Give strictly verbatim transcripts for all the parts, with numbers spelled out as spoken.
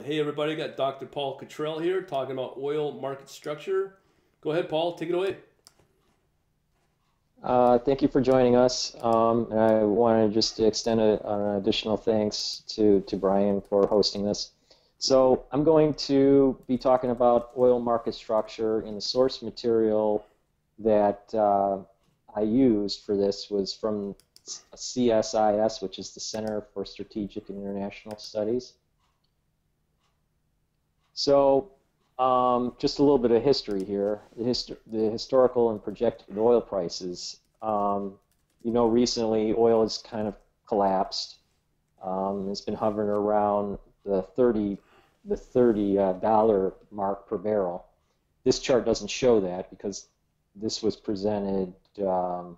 Hey everybody, got Doctor Paul Cottrell here talking about oil market structure. Go ahead, Paul, take it away. Uh, thank you for joining us. Um, and I wanted just to extend a, an additional thanks to, to Brian for hosting this. So I'm going to be talking about oil market structure, and the source material that uh, I used for this was from C S I S, which is the Center for Strategic and International Studies. So um, just a little bit of history here. The, hist the historical and projected oil prices. Um, you know, recently oil has kind of collapsed. Um, it's been hovering around the thirty the thirty uh, dollar mark per barrel. This chart doesn't show that because this was presented. Um,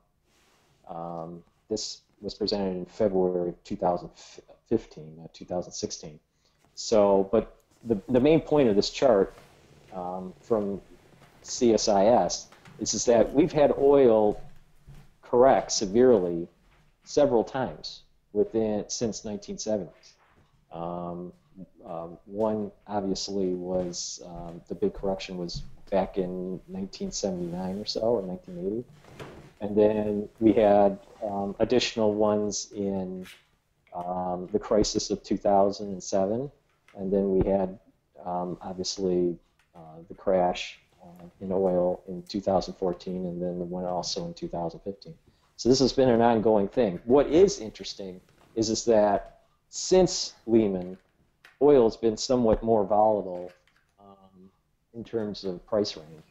um, this was presented in February of two thousand fifteen, uh, two thousand sixteen. So, but the, the main point of this chart um, from C S I S is, is that we've had oil correct severely several times within since nineteen seventies. Um, um, one obviously was um, the big correction was back in nineteen seventy-nine or so, or nineteen eighty, and then we had um, additional ones in um, the crisis of two thousand seven. And then we had, um, obviously, uh, the crash uh, in oil in two thousand fourteen, and then the one also in two thousand fifteen. So this has been an ongoing thing. What is interesting is, is that since Lehman, oil has been somewhat more volatile um, in terms of price range.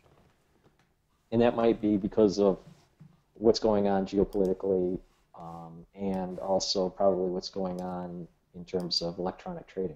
And that might be because of what's going on geopolitically um, and also probably what's going on in terms of electronic trading.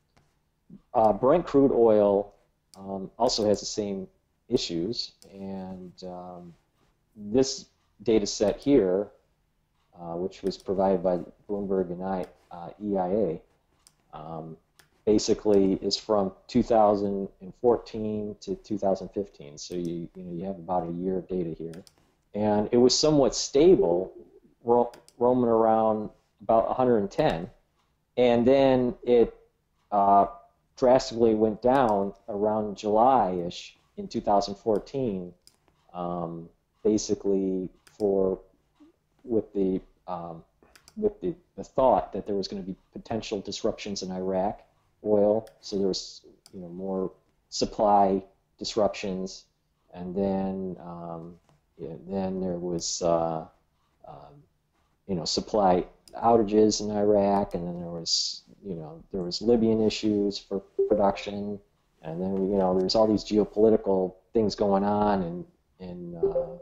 Uh, Brent crude oil um, also has the same issues, and um, this data set here, uh, which was provided by Bloomberg and I, uh, E I A, um, basically is from two thousand fourteen to two thousand fifteen. So you, you know, you have about a year of data here, and it was somewhat stable, ro roaming around about one hundred ten, and then it uh, drastically went down around July-ish in two thousand fourteen, um, basically for with the um, with the, the thought that there was going to be potential disruptions in Iraq oil, so there was you know more supply disruptions, and then um, yeah, then there was uh, um, you know supply outages in Iraq, and then there was you know there was Libyan issues for production, and then you know there's all these geopolitical things going on in in uh,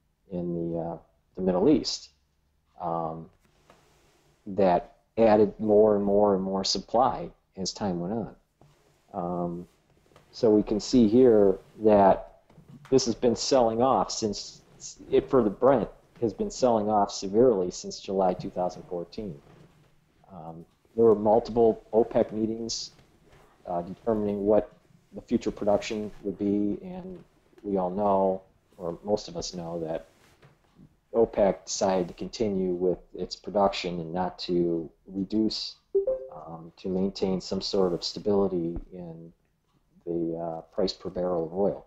in the uh, the Middle East um, that added more and more and more supply as time went on. Um, so we can see here that this has been selling off since it for the Brent has been selling off severely since July two thousand fourteen. Um, there were multiple OPEC meetings uh, determining what the future production would be, and we all know, or most of us know, that OPEC decided to continue with its production and not to reduce, um, to maintain some sort of stability in the uh, price per barrel of oil.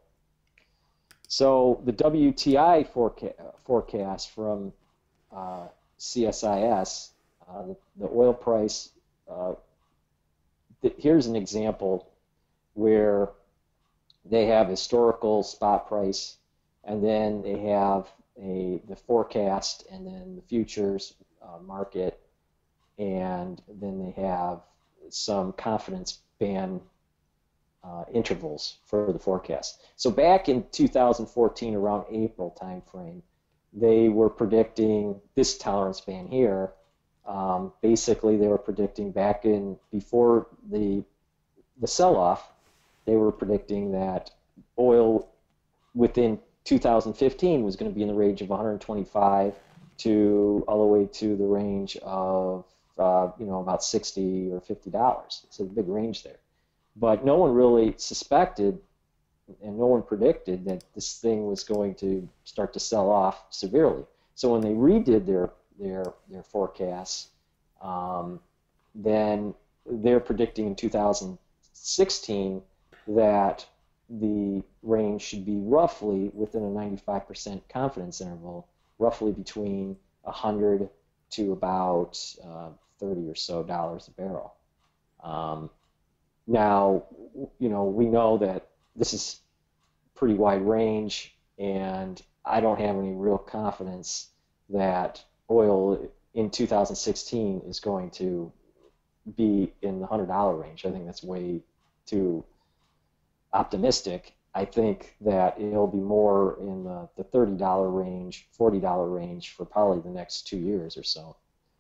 So the W T I forecast, forecast from uh, C S I S, uh, the, the oil price, uh, th here's an example where they have historical spot price, and then they have a the forecast, and then the futures uh, market, and then they have some confidence band Uh, intervals for the forecast. So back in two thousand fourteen, around April timeframe, they were predicting this tolerance band here. Um, basically, they were predicting back in before the the sell-off, they were predicting that oil within two thousand fifteen was going to be in the range of one hundred twenty-five to all the way to the range of uh, you know about sixty or fifty dollars. It's a big range there. But no one really suspected and no one predicted that this thing was going to start to sell off severely. So when they redid their their their forecasts, um, then they're predicting in two thousand sixteen that the range should be roughly within a ninety-five percent confidence interval, roughly between one hundred to about uh, thirty or so dollars a barrel. Um, now, you know, we know that this is pretty wide range, and I don't have any real confidence that oil in two thousand sixteen is going to be in the one hundred dollar range. I think that's way too optimistic. I think that it'll be more in the, the thirty dollar range, forty dollar range for probably the next two years or so.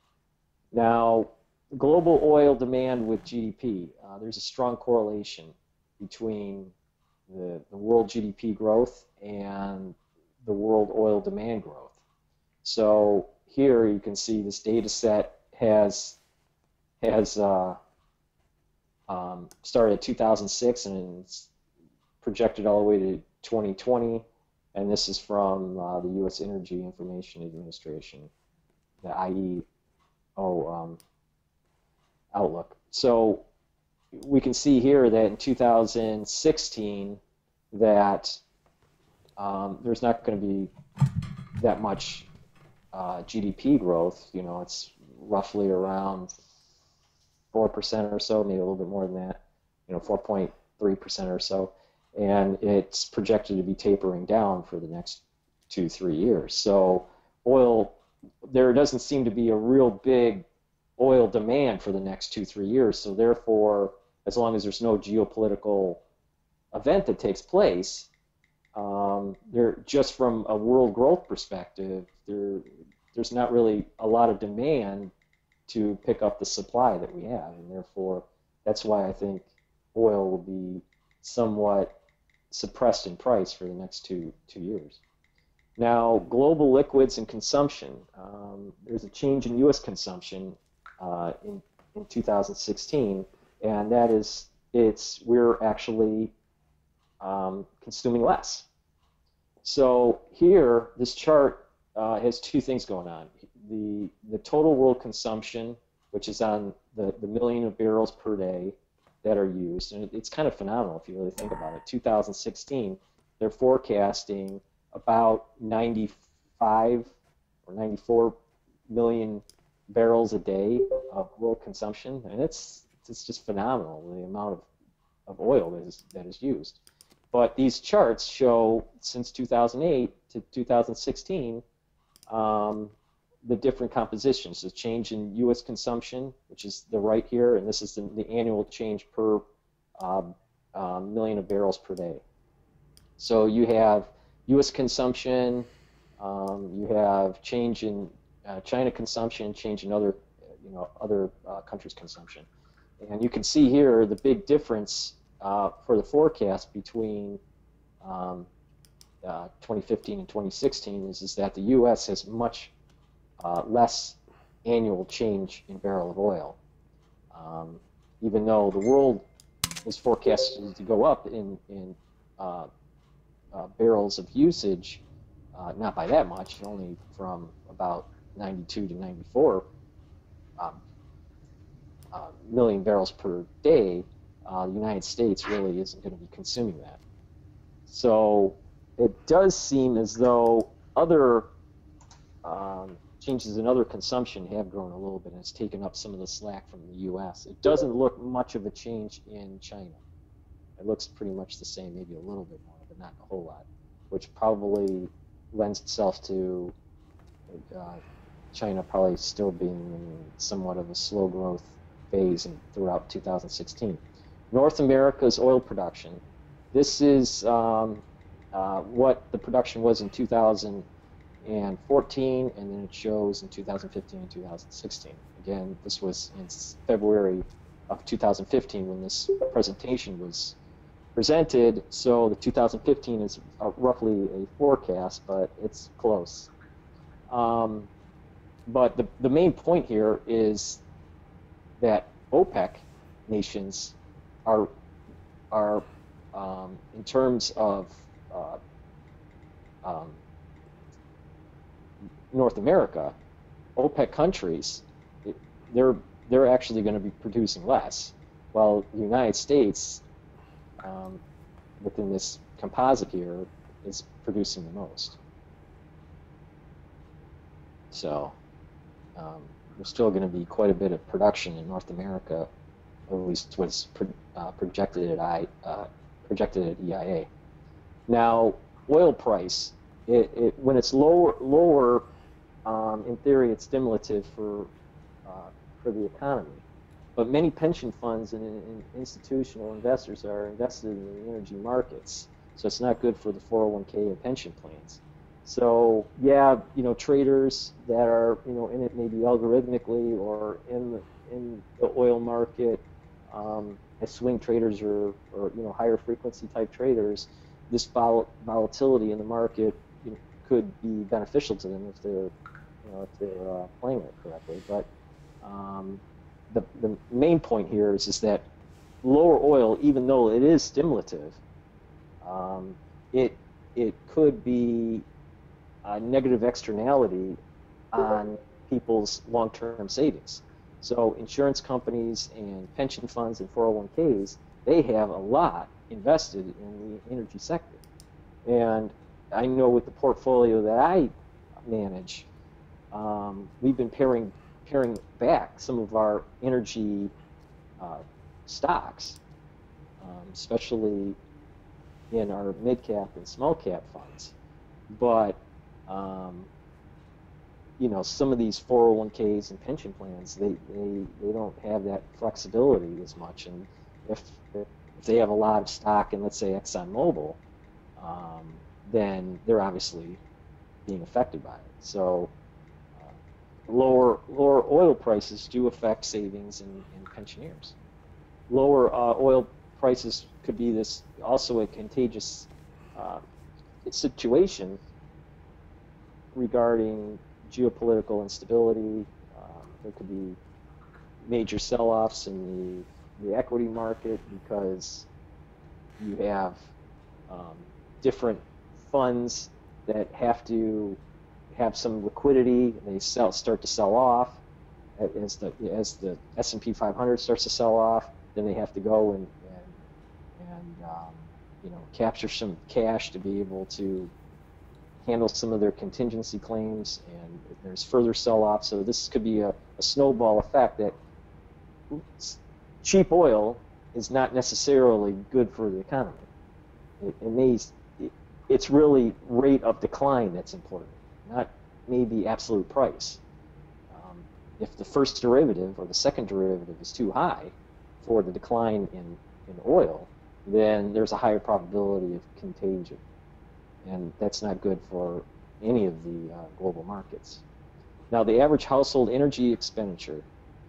Now, global oil demand with G D P, uh, there's a strong correlation between the, the world G D P growth and the world oil demand growth. So here you can see this data set has has uh, um, started at two thousand six and it's projected all the way to twenty twenty, and this is from uh, the U S Energy Information Administration, the I E O um, outlook. So we can see here that in two thousand sixteen that um, there's not going to be that much uh, G D P growth. You know, it's roughly around four percent or so, maybe a little bit more than that, you know, four point three percent or so. And it's projected to be tapering down for the next two, three years. So oil, there doesn't seem to be a real big oil demand for the next two, three years. So therefore, as long as there's no geopolitical event that takes place, um, there, just from a world growth perspective, there, there's not really a lot of demand to pick up the supply that we have. And therefore, that's why I think oil will be somewhat suppressed in price for the next two two years. Now, global liquids and consumption. Um, there's a change in U S consumption uh, in in two thousand sixteen, and that is it's we're actually um, consuming less. So here, this chart uh, has two things going on. The the total world consumption, which is on the the million of barrels per day that are used, and it's kind of phenomenal if you really think about it. two thousand sixteen, they're forecasting about ninety-five or ninety-four million barrels a day of world consumption, and it's it's just phenomenal, the amount of, of oil that is that is used. But these charts show since two thousand eight to two thousand sixteen um, the different compositions, the change in U S consumption, which is the right here, and this is the, the annual change per um, uh, million of barrels per day. So you have U S consumption, um, you have change in uh, China consumption, change in other, you know, other uh, countries' consumption, and you can see here the big difference uh, for the forecast between um, uh, twenty fifteen and twenty sixteen is is that the U S has much Uh, less annual change in barrel of oil, um, even though the world is forecasted to go up in, in uh, uh, barrels of usage, uh, not by that much, only from about ninety-two to ninety-four um, uh, million barrels per day. Uh, the United States really isn't going to be consuming that. So it does seem as though other um, changes in other consumption have grown a little bit, and it's taken up some of the slack from the U S. It doesn't look much of a change in China. It looks pretty much the same, maybe a little bit more, but not a whole lot, which probably lends itself to uh, China probably still being in somewhat of a slow growth phase in, throughout two thousand sixteen. North America's oil production. This is um, uh, what the production was in two thousand fourteen, and then it shows in two thousand fifteen and two thousand sixteen. Again, this was in February of two thousand fifteen when this presentation was presented, so the two thousand fifteen is uh, roughly a forecast, but it's close. Um, but the, the main point here is that OPEC nations are, are um, in terms of uh, um, North America, OPEC countries, they're they're actually going to be producing less. while the United States, um, within this composite here, is producing the most. So um, there's still going to be quite a bit of production in North America, at least what's pro uh, projected at I uh, projected at E I A. Now, oil price, it, it when it's lower, lower, um, in theory, it's stimulative for uh, for the economy. But many pension funds and, and institutional investors are invested in the energy markets, so it's not good for the four oh one K and pension plans. So yeah, you know, traders that are, you know, in it maybe algorithmically or in the, in the oil market, um, as swing traders or, or you know, higher frequency type traders, this vol volatility in the market, you know, could be beneficial to them if they're, you know, if they're uh, playing it correctly. But um, the the main point here is is that lower oil, even though it is stimulative, um, it it could be a negative externality on people's long-term savings. So insurance companies and pension funds and four oh one Ks, they have a lot invested in the energy sector. And I know with the portfolio that I manage, um, we've been paring, paring back some of our energy uh, stocks, um, especially in our mid-cap and small-cap funds. But Um, you know, some of these four oh one Ks and pension plans, they, they, they don't have that flexibility as much. And if, if they have a lot of stock in, let's say, ExxonMobil, um, then they're obviously being affected by it. So uh, lower, lower oil prices do affect savings in, in pensioners. Lower uh, oil prices could be this also a contagious uh, situation regarding geopolitical instability. Um, there could be major sell-offs in the, the equity market because you have um, different funds that have to have some liquidity. They sell, start to sell off as the as the S and P five hundred starts to sell off. Then they have to go and and, and um, you know, capture some cash to be able to handle some of their contingency claims, and there's further sell-off. So this could be a, a snowball effect that cheap oil is not necessarily good for the economy. It, it may, it, it's really rate of decline that's important, not maybe absolute price. Um, if the first derivative or the second derivative is too high for the decline in, in oil, then there's a higher probability of contagion. And that's not good for any of the uh, global markets. Now, the average household energy expenditure.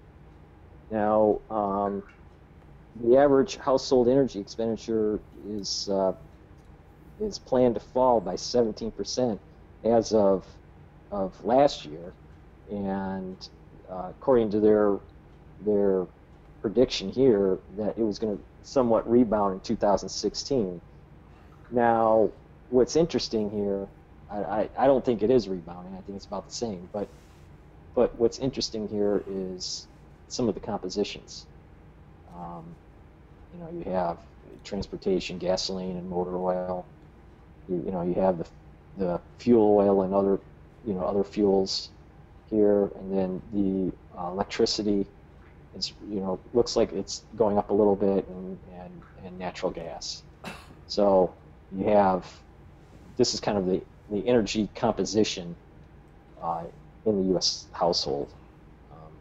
Now, um, the average household energy expenditure is uh, is planned to fall by seventeen percent as of of last year, and uh, according to their their prediction here, that it was going to somewhat rebound in two thousand sixteen. Now, what's interesting here, I, I, I don't think it is rebounding. I think it's about the same. But but what's interesting here is some of the compositions. Um, you know, you have transportation, gasoline, and motor oil. You, you know, you have the the fuel oil and other you know other fuels here, and then the uh, electricity. It's you know looks like it's going up a little bit, and and, and natural gas. So you have. This is kind of the, the energy composition uh, in the U S household. Um,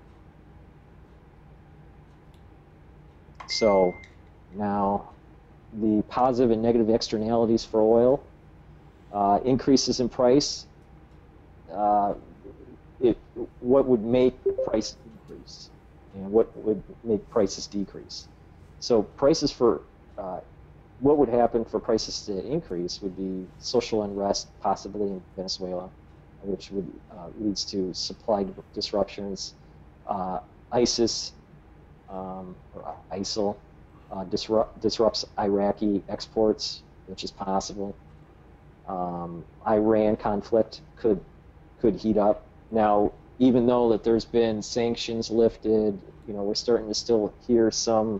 so now the positive and negative externalities for oil, uh, increases in price, uh, it, what would make price increase and what would make prices decrease. So prices for uh, what would happen for prices to increase would be social unrest, possibly in Venezuela, which would uh, leads to supply disruptions. Uh, ISIS um, or ISIL uh, disrupt, disrupts Iraqi exports, which is possible. Um, Iran conflict could could heat up. Now, even though that there's been sanctions lifted, you know, we're starting to still hear some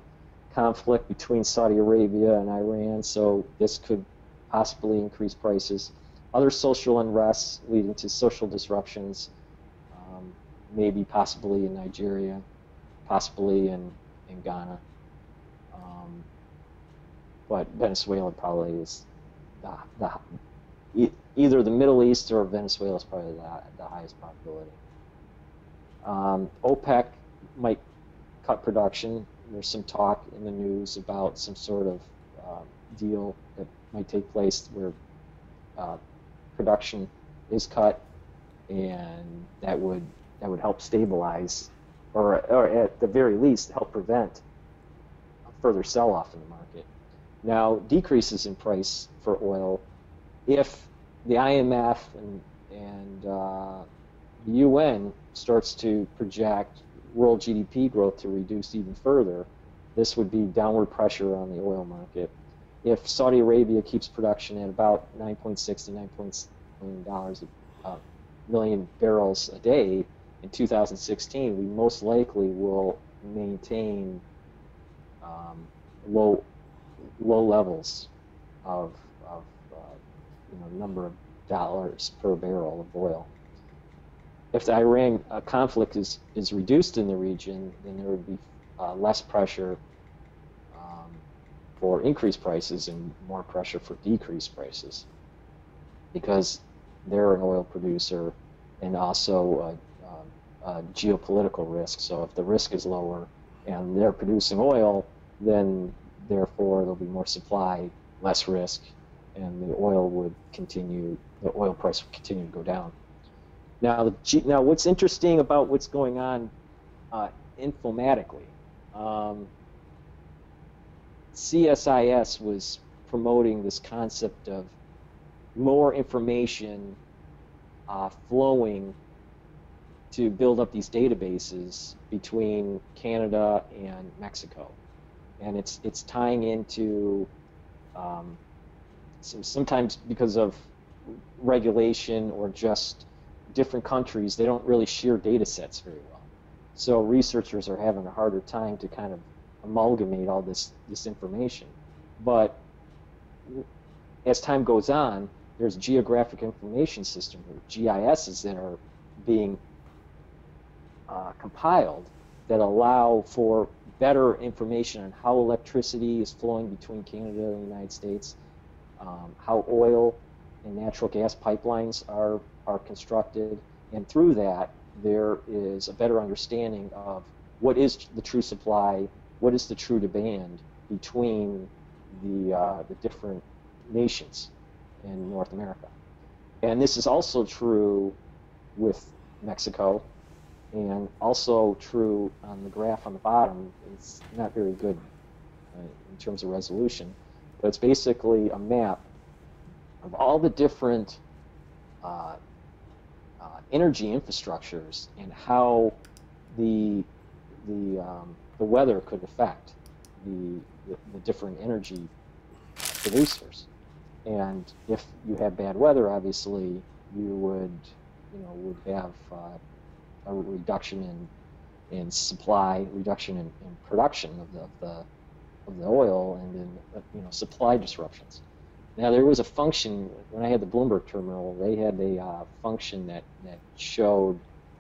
conflict between Saudi Arabia and Iran, so this could possibly increase prices. Other social unrests leading to social disruptions, um, maybe possibly in Nigeria, possibly in, in Ghana. Um, but Venezuela probably is the, the, e- either the Middle East or Venezuela is probably the, the highest probability. Um, OPEC might cut production. There's some talk in the news about some sort of uh, deal that might take place where uh, production is cut, and that would that would help stabilize, or or at the very least help prevent a further sell-off in the market. Now, decreases in price for oil, if the I M F and and uh, the U N starts to project world G D P growth to reduce even further, this would be downward pressure on the oil market. If Saudi Arabia keeps production at about nine point six to nine point seven million dollars a million barrels a day in two thousand sixteen, we most likely will maintain um, low low levels of, of uh, you know, number of dollars per barrel of oil. If the Iran uh, conflict is, is reduced in the region, then there would be uh, less pressure um, for increased prices and more pressure for decreased prices, because they're an oil producer and also a, a, a geopolitical risk. So if the risk is lower and they're producing oil, then therefore there'll be more supply, less risk, and the oil would continue, the oil price would continue to go down. Now, the G, now what's interesting about what's going on uh, informatically, um, C S I S was promoting this concept of more information uh, flowing to build up these databases between Canada and Mexico, and it's it's tying into um, so sometimes because of regulation or just different countries, they don't really share data sets very well. So researchers are having a harder time to kind of amalgamate all this, this information. But as time goes on, there's geographic information system, or G I Ss, that are being uh, compiled that allow for better information on how electricity is flowing between Canada and the United States, um, how oil and natural gas pipelines are are constructed, and through that there is a better understanding of what is the true supply, what is the true demand between the uh, the different nations in North America. And this is also true with Mexico, and also true on the graph on the bottom. It's not very good uh, in terms of resolution, but it's basically a map of all the different uh, uh, energy infrastructures and how the the um, the weather could affect the, the the different energy producers. And if you have bad weather, obviously you would you know would have uh, a reduction in in supply, reduction in, in production of the, of the of the oil, and in you know supply disruptions. Now, there was a function, when I had the Bloomberg terminal, they had a uh, function that, that showed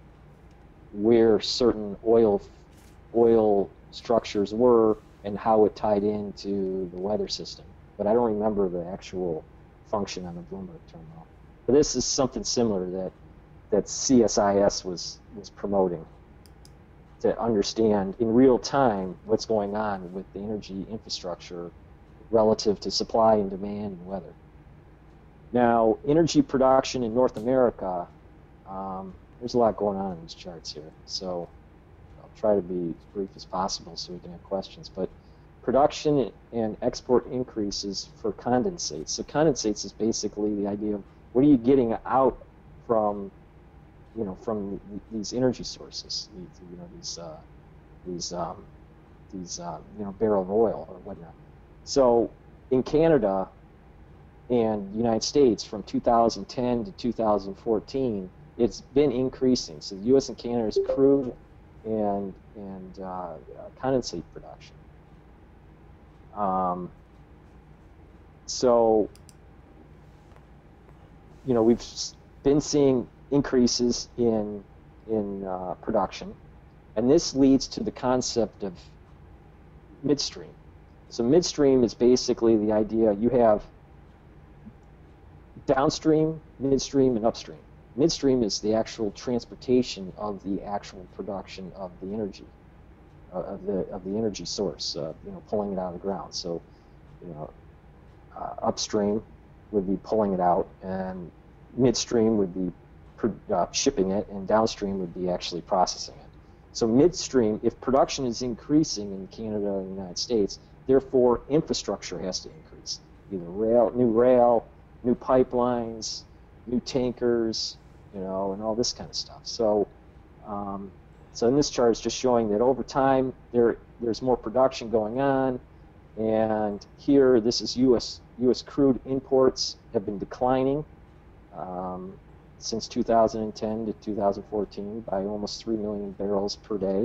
where certain oil oil structures were and how it tied into the weather system. But I don't remember the actual function on the Bloomberg terminal. But this is something similar that, that C S I S was, was promoting, to understand in real time what's going on with the energy infrastructure relative to supply and demand and weather. Now, energy production in North America, um, there's a lot going on in these charts here, so I'll try to be as brief as possible so we can have questions. But production and export increases for condensates. So condensates is basically the idea of what are you getting out from, you know, from these energy sources, these, you know, these, uh, these, um, these, uh, you know, barrel of oil or whatnot. So in Canada and the United States, from two thousand ten to two thousand fourteen, it's been increasing. So the U S and Canada's crude and and uh, condensate production. Um, so, you know, we've been seeing increases in in uh, production, and this leads to the concept of midstream. So midstream is basically the idea you have downstream, midstream, and upstream. Midstream is the actual transportation of the actual production of the energy, uh, of the of the energy source. Uh, you know, pulling it out of the ground. So, you know, uh, upstream would be pulling it out, and midstream would be uh, shipping it, and downstream would be actually processing it. So midstream, if production is increasing in Canada and the United States, therefore infrastructure has to increase. Either rail, new rail, new pipelines, new tankers, you know, and all this kind of stuff. So, um, so in this chart is just showing that over time there there's more production going on, and here this is U S U S crude imports have been declining um, since two thousand ten to two thousand fourteen by almost three million barrels per day.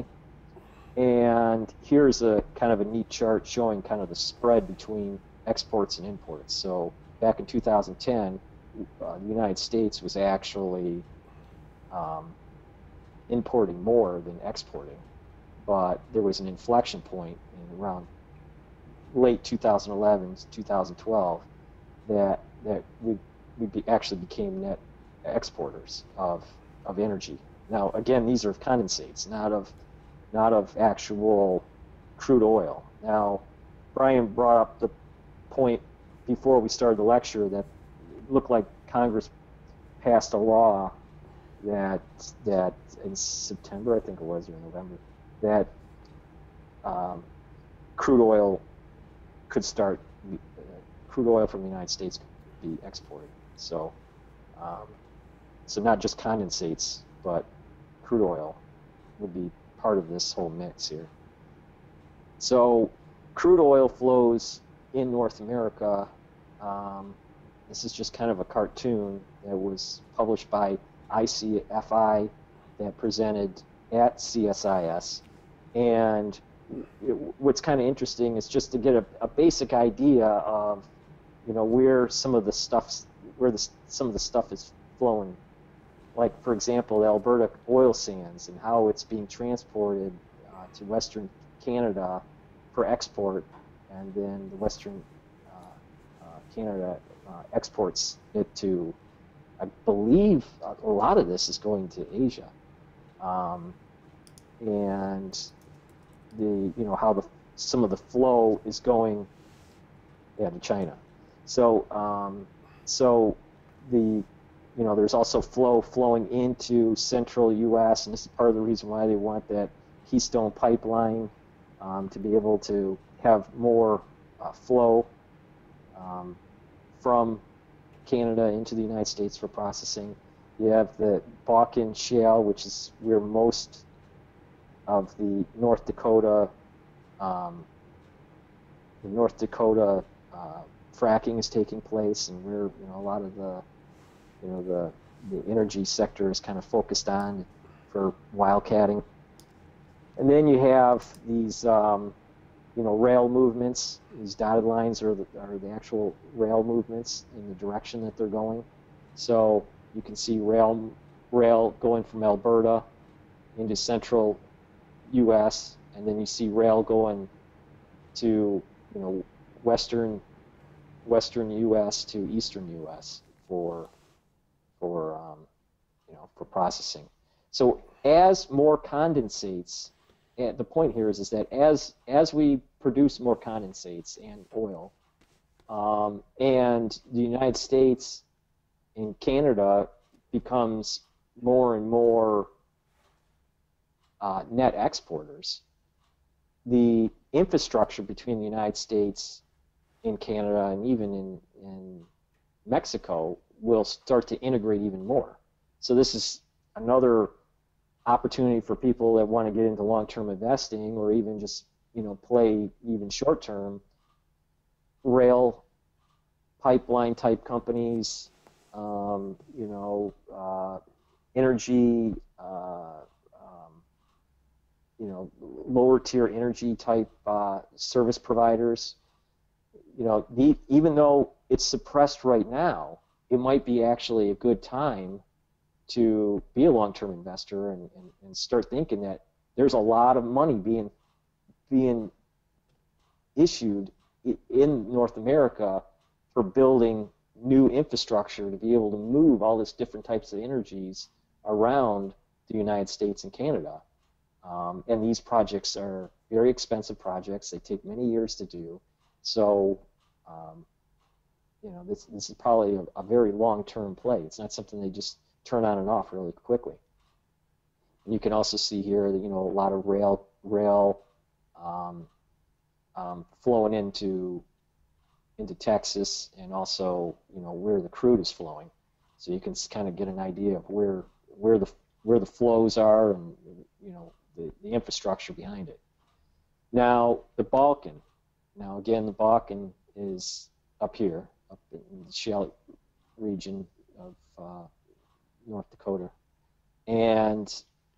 And here's a kind of a neat chart showing kind of the spread between exports and imports. So back in two thousand ten, uh, the United States was actually um, importing more than exporting, but there was an inflection point in around late two thousand eleven to two thousand twelve that that we we be, actually became net exporters of of energy. Now again, these are of condensates, not of not of actual crude oil. Now, Brian brought up the point before we started the lecture that it looked like Congress passed a law that that in September, I think it was, or November, that um, crude oil could start, uh, crude oil from the United States could be exported. So, um, so not just condensates, but crude oil would be part of this whole mix here. So, crude oil flows in North America. Um, this is just kind of a cartoon that was published by I C F I that presented at C S I S. And it, what's kind of interesting is just to get a, a basic idea of, you know, where some of the stuff's, where the, some of the stuff is flowing. Like, for example, the Alberta oil sands and how it's being transported uh, to Western Canada for export, and then the Western uh, uh, Canada uh, exports it to, I believe a lot of this is going to Asia. Um, and the, you know, how the, some of the flow is going, yeah, to China. So, um, so the, you know, there's also flow flowing into central U S, and this is part of the reason why they want that Keystone pipeline um, to be able to have more uh, flow um, from Canada into the United States for processing. You have the Bakken Shale, which is where most of the North Dakota, um, the North Dakota uh, fracking is taking place, and where, you know, a lot of the you know, the, the energy sector is kind of focused on for wildcatting. And then you have these, um, you know, rail movements. These dotted lines are the, are the actual rail movements in the direction that they're going. So you can see rail, rail going from Alberta into central U S, and then you see rail going to, you know, western, western U S to eastern U S for for um, you know, for processing. So as more condensates, and the point here is is that as as we produce more condensates and oil, um, and the United States and Canada becomes more and more uh, net exporters, the infrastructure between the United States and Canada, and even in in Mexico, will start to integrate even more. So this is another opportunity for people that want to get into long-term investing, or even just, you know, play even short-term. Rail pipeline type companies, um, you know, uh, energy, uh, um, you know, lower tier energy type uh, service providers. you know, the, even though it's suppressed right now, it might be actually a good time to be a long-term investor and, and, and start thinking that there's a lot of money being being issued in North America for building new infrastructure to be able to move all these different types of energies around the United States and Canada. Um, and these projects are very expensive projects. They take many years to do. So, um, you know, this, this is probably a, a very long-term play. It's not something they just turn on and off really quickly. And you can also see here that, you know, a lot of rail, rail um, um, flowing into into Texas, and also, you know, where the crude is flowing. So you can kind of get an idea of where where the where the flows are, and, you know, the, the infrastructure behind it. Now the Balkan. Now again, the Balkan is up here, up in the shale region of uh, North Dakota, and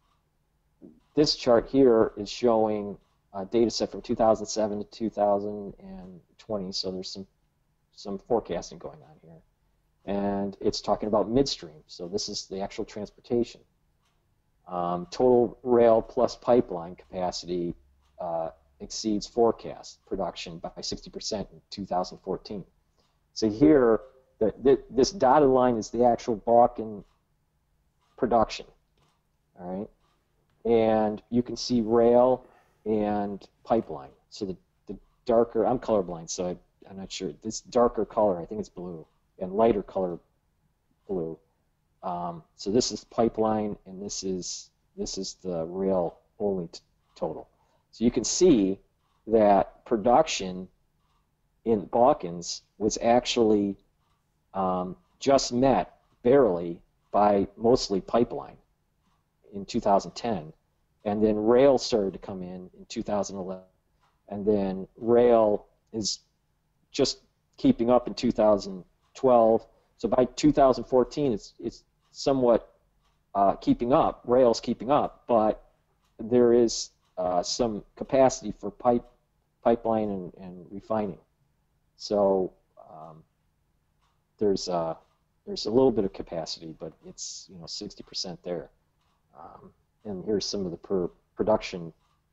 this chart here is showing a data set from two thousand seven to two thousand twenty, so there's some some forecasting going on here. And it's talking about midstream, so this is the actual transportation. Um, total rail plus pipeline capacity uh, exceeds forecast production by sixty percent in two thousand fourteen. So here, the, the, this dotted line is the actual Balkan production, all right? And you can see rail and pipeline. So the, the darker, I'm colorblind, so I, I'm not sure. This darker color, I think it's blue, and lighter color, blue. Um, so this is pipeline, and this is this is the rail only total. So you can see that production in Balkans was actually um, just met barely by mostly pipeline in two thousand ten. And then rail started to come in in two thousand eleven, and then rail is just keeping up in two thousand twelve. So by two thousand fourteen, it's it's somewhat uh, keeping up. Rail's keeping up, but there is uh, some capacity for pipe pipeline and, and refining. So um, there's uh, there's a little bit of capacity, but it's, you know, sixty percent there. Um, and here's some of the per production,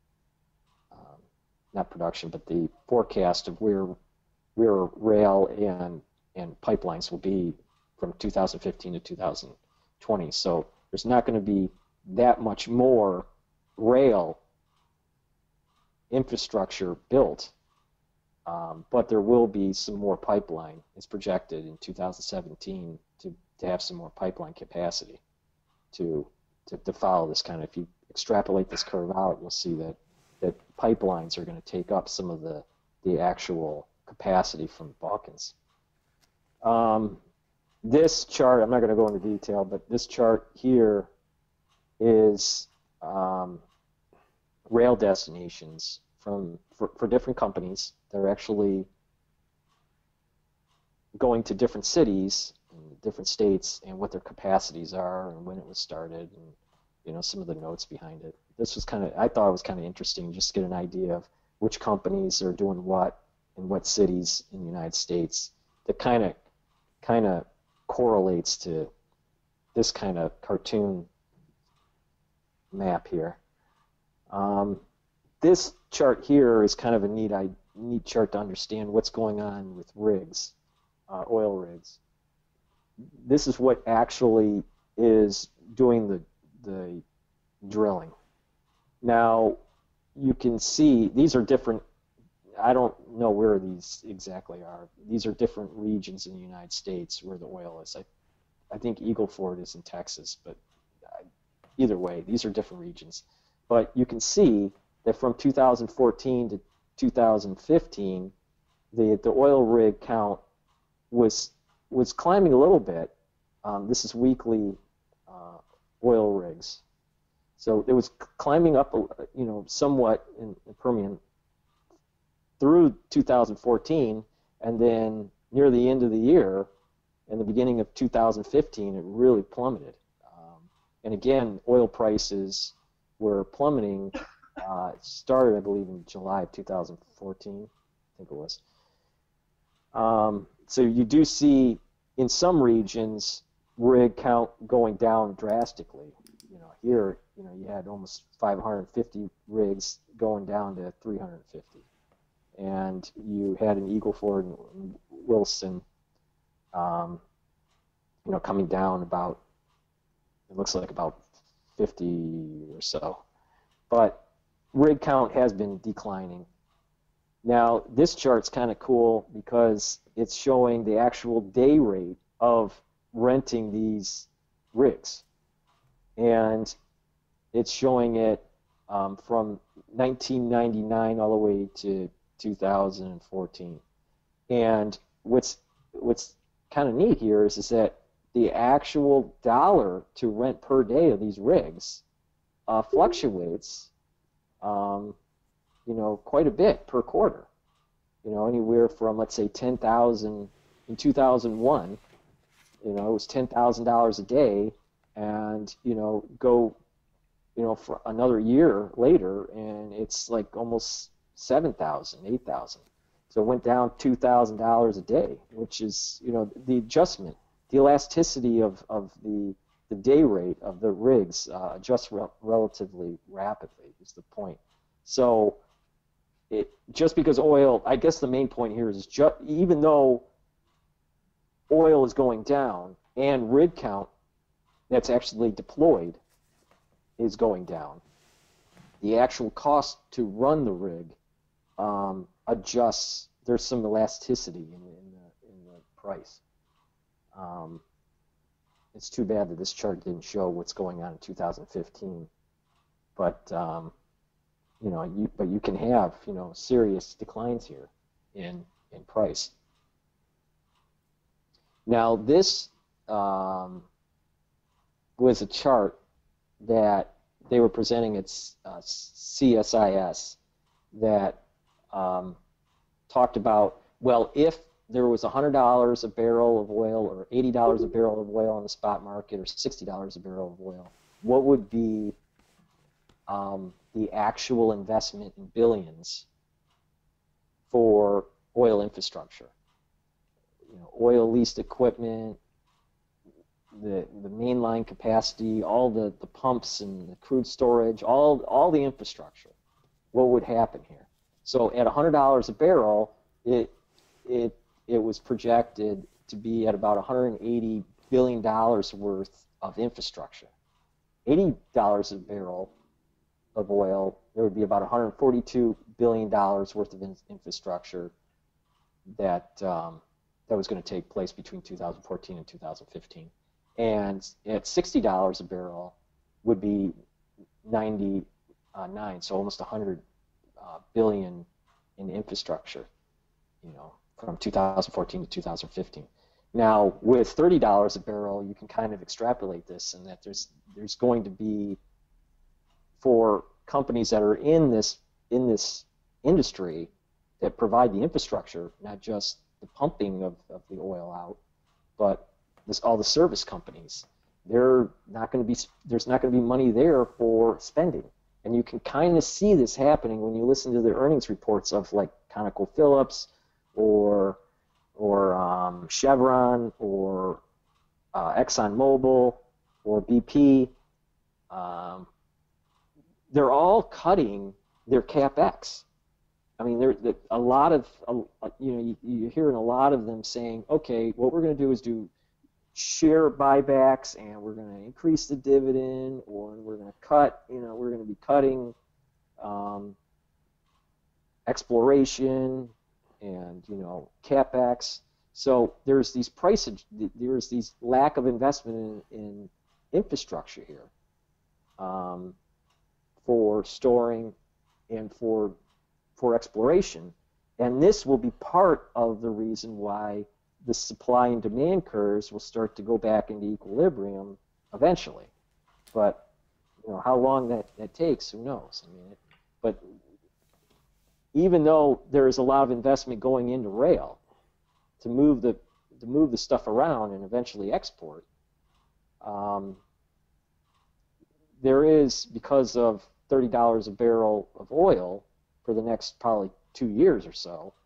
um, not production, but the forecast of where where rail and and pipelines will be from two thousand fifteen to two thousand twenty. So there's not going to be that much more rail infrastructure built, um, but there will be some more pipeline. It's projected in two thousand seventeen to, to have some more pipeline capacity to To, to follow this kind of, if you extrapolate this curve out, you'll see that, that pipelines are going to take up some of the, the actual capacity from the Balkans. Um, this chart, I'm not going to go into detail, but this chart here is um, rail destinations from for, for different companies. They're actually going to different cities in different states, and what their capacities are, and when it was started, and, you know, some of the notes behind it. This was kind of, I thought it was kind of interesting just to get an idea of which companies are doing what in what cities in the United States. That kind of kind of correlates to this kind of cartoon map here. Um, this chart here is kind of a neat, I, neat chart to understand what's going on with rigs, uh, oil rigs. This is what actually is doing the, the drilling. Now, you can see these are different, I don't know where these exactly are. These are different regions in the United States where the oil is. I, I think Eagle Ford is in Texas, but either way, these are different regions. But you can see that from two thousand fourteen to two thousand fifteen, the, the oil rig count was was climbing a little bit. Um, this is weekly uh, oil rigs. So it was climbing up, you know, somewhat in the Permian through two thousand fourteen, and then near the end of the year, in the beginning of two thousand fifteen, it really plummeted. Um, and again, oil prices were plummeting. Uh, it started, I believe, in July of two thousand fourteen, I think it was. Um, so you do see in some regions rig count going down drastically. You know, here, you know, you had almost five hundred fifty rigs going down to three hundred fifty, and you had an Eagle Ford and Wilson, um, you know, coming down about, it looks like about fifty or so. But rig count has been declining. Now, this chart's kind of cool because it's showing the actual day rate of renting these rigs. And it's showing it um, from nineteen ninety-nine all the way to two thousand fourteen. And what's what's kind of neat here is, is that the actual dollar to rent per day of these rigs uh, fluctuates, um, you know, quite a bit per quarter. You know, anywhere from, let's say, ten thousand in two thousand one. You know, it was ten thousand dollars a day, and you know, go, you know, for another year later, and it's like almost seven thousand, eight thousand. So it went down two thousand dollars a day, which is, you know, the adjustment, the elasticity of, of the the day rate of the rigs uh, adjusts re relatively rapidly is the point. So it, just because oil, I guess the main point here is just, even though oil is going down and rig count that's actually deployed is going down, the actual cost to run the rig um, adjusts. There's some elasticity in, in, the, in the price. Um, it's too bad that this chart didn't show what's going on in two thousand fifteen, but um, you know, you but you can have, you know, serious declines here in in price. Now this um, was a chart that they were presenting at uh, C S I S that um, talked about, well, if there was one hundred dollars a barrel of oil or eighty dollars a barrel of oil on the spot market or sixty dollars a barrel of oil, what would be um, the actual investment in billions for oil infrastructure? You know, oil leased equipment, the the mainline capacity, all the, the pumps and the crude storage, all all the infrastructure. What would happen here? So at one hundred dollars a barrel, it it it was projected to be at about one hundred eighty billion dollars worth of infrastructure. eighty dollars a barrel of oil, there would be about one hundred forty-two billion dollars worth of in infrastructure that um, that was going to take place between two thousand fourteen and two thousand fifteen. And at sixty dollars a barrel would be ninety-nine, so almost one hundred uh, billion in infrastructure, you know, from two thousand fourteen to two thousand fifteen. Now, with thirty dollars a barrel, you can kind of extrapolate this, and that there's there's going to be, for companies that are in this in this industry that provide the infrastructure, not just the pumping of, of the oil out, but this, all the service companies, they're not going to be there's not going to be money there for spending. And you can kind of see this happening when you listen to the earnings reports of like ConocoPhillips or or um, Chevron or uh, ExxonMobil or B P. Um, they're all cutting their capex. I mean, there a lot of uh, you know you, you're hearing a lot of them saying, okay, what we're going to do is do share buybacks, and we're going to increase the dividend, or we're going to cut, you know, we're going to be cutting um, exploration and, you know, capex. So there's these price, there's these lack of investment in, in infrastructure here um, for storing and for for exploration, and this will be part of the reason why the supply and demand curves will start to go back into equilibrium eventually. But you know how long that, that takes, who knows? I mean, it, but even though there is a lot of investment going into rail to move the to move the stuff around and eventually export, um, there is, because of thirty dollars a barrel of oil for the next probably two years or so,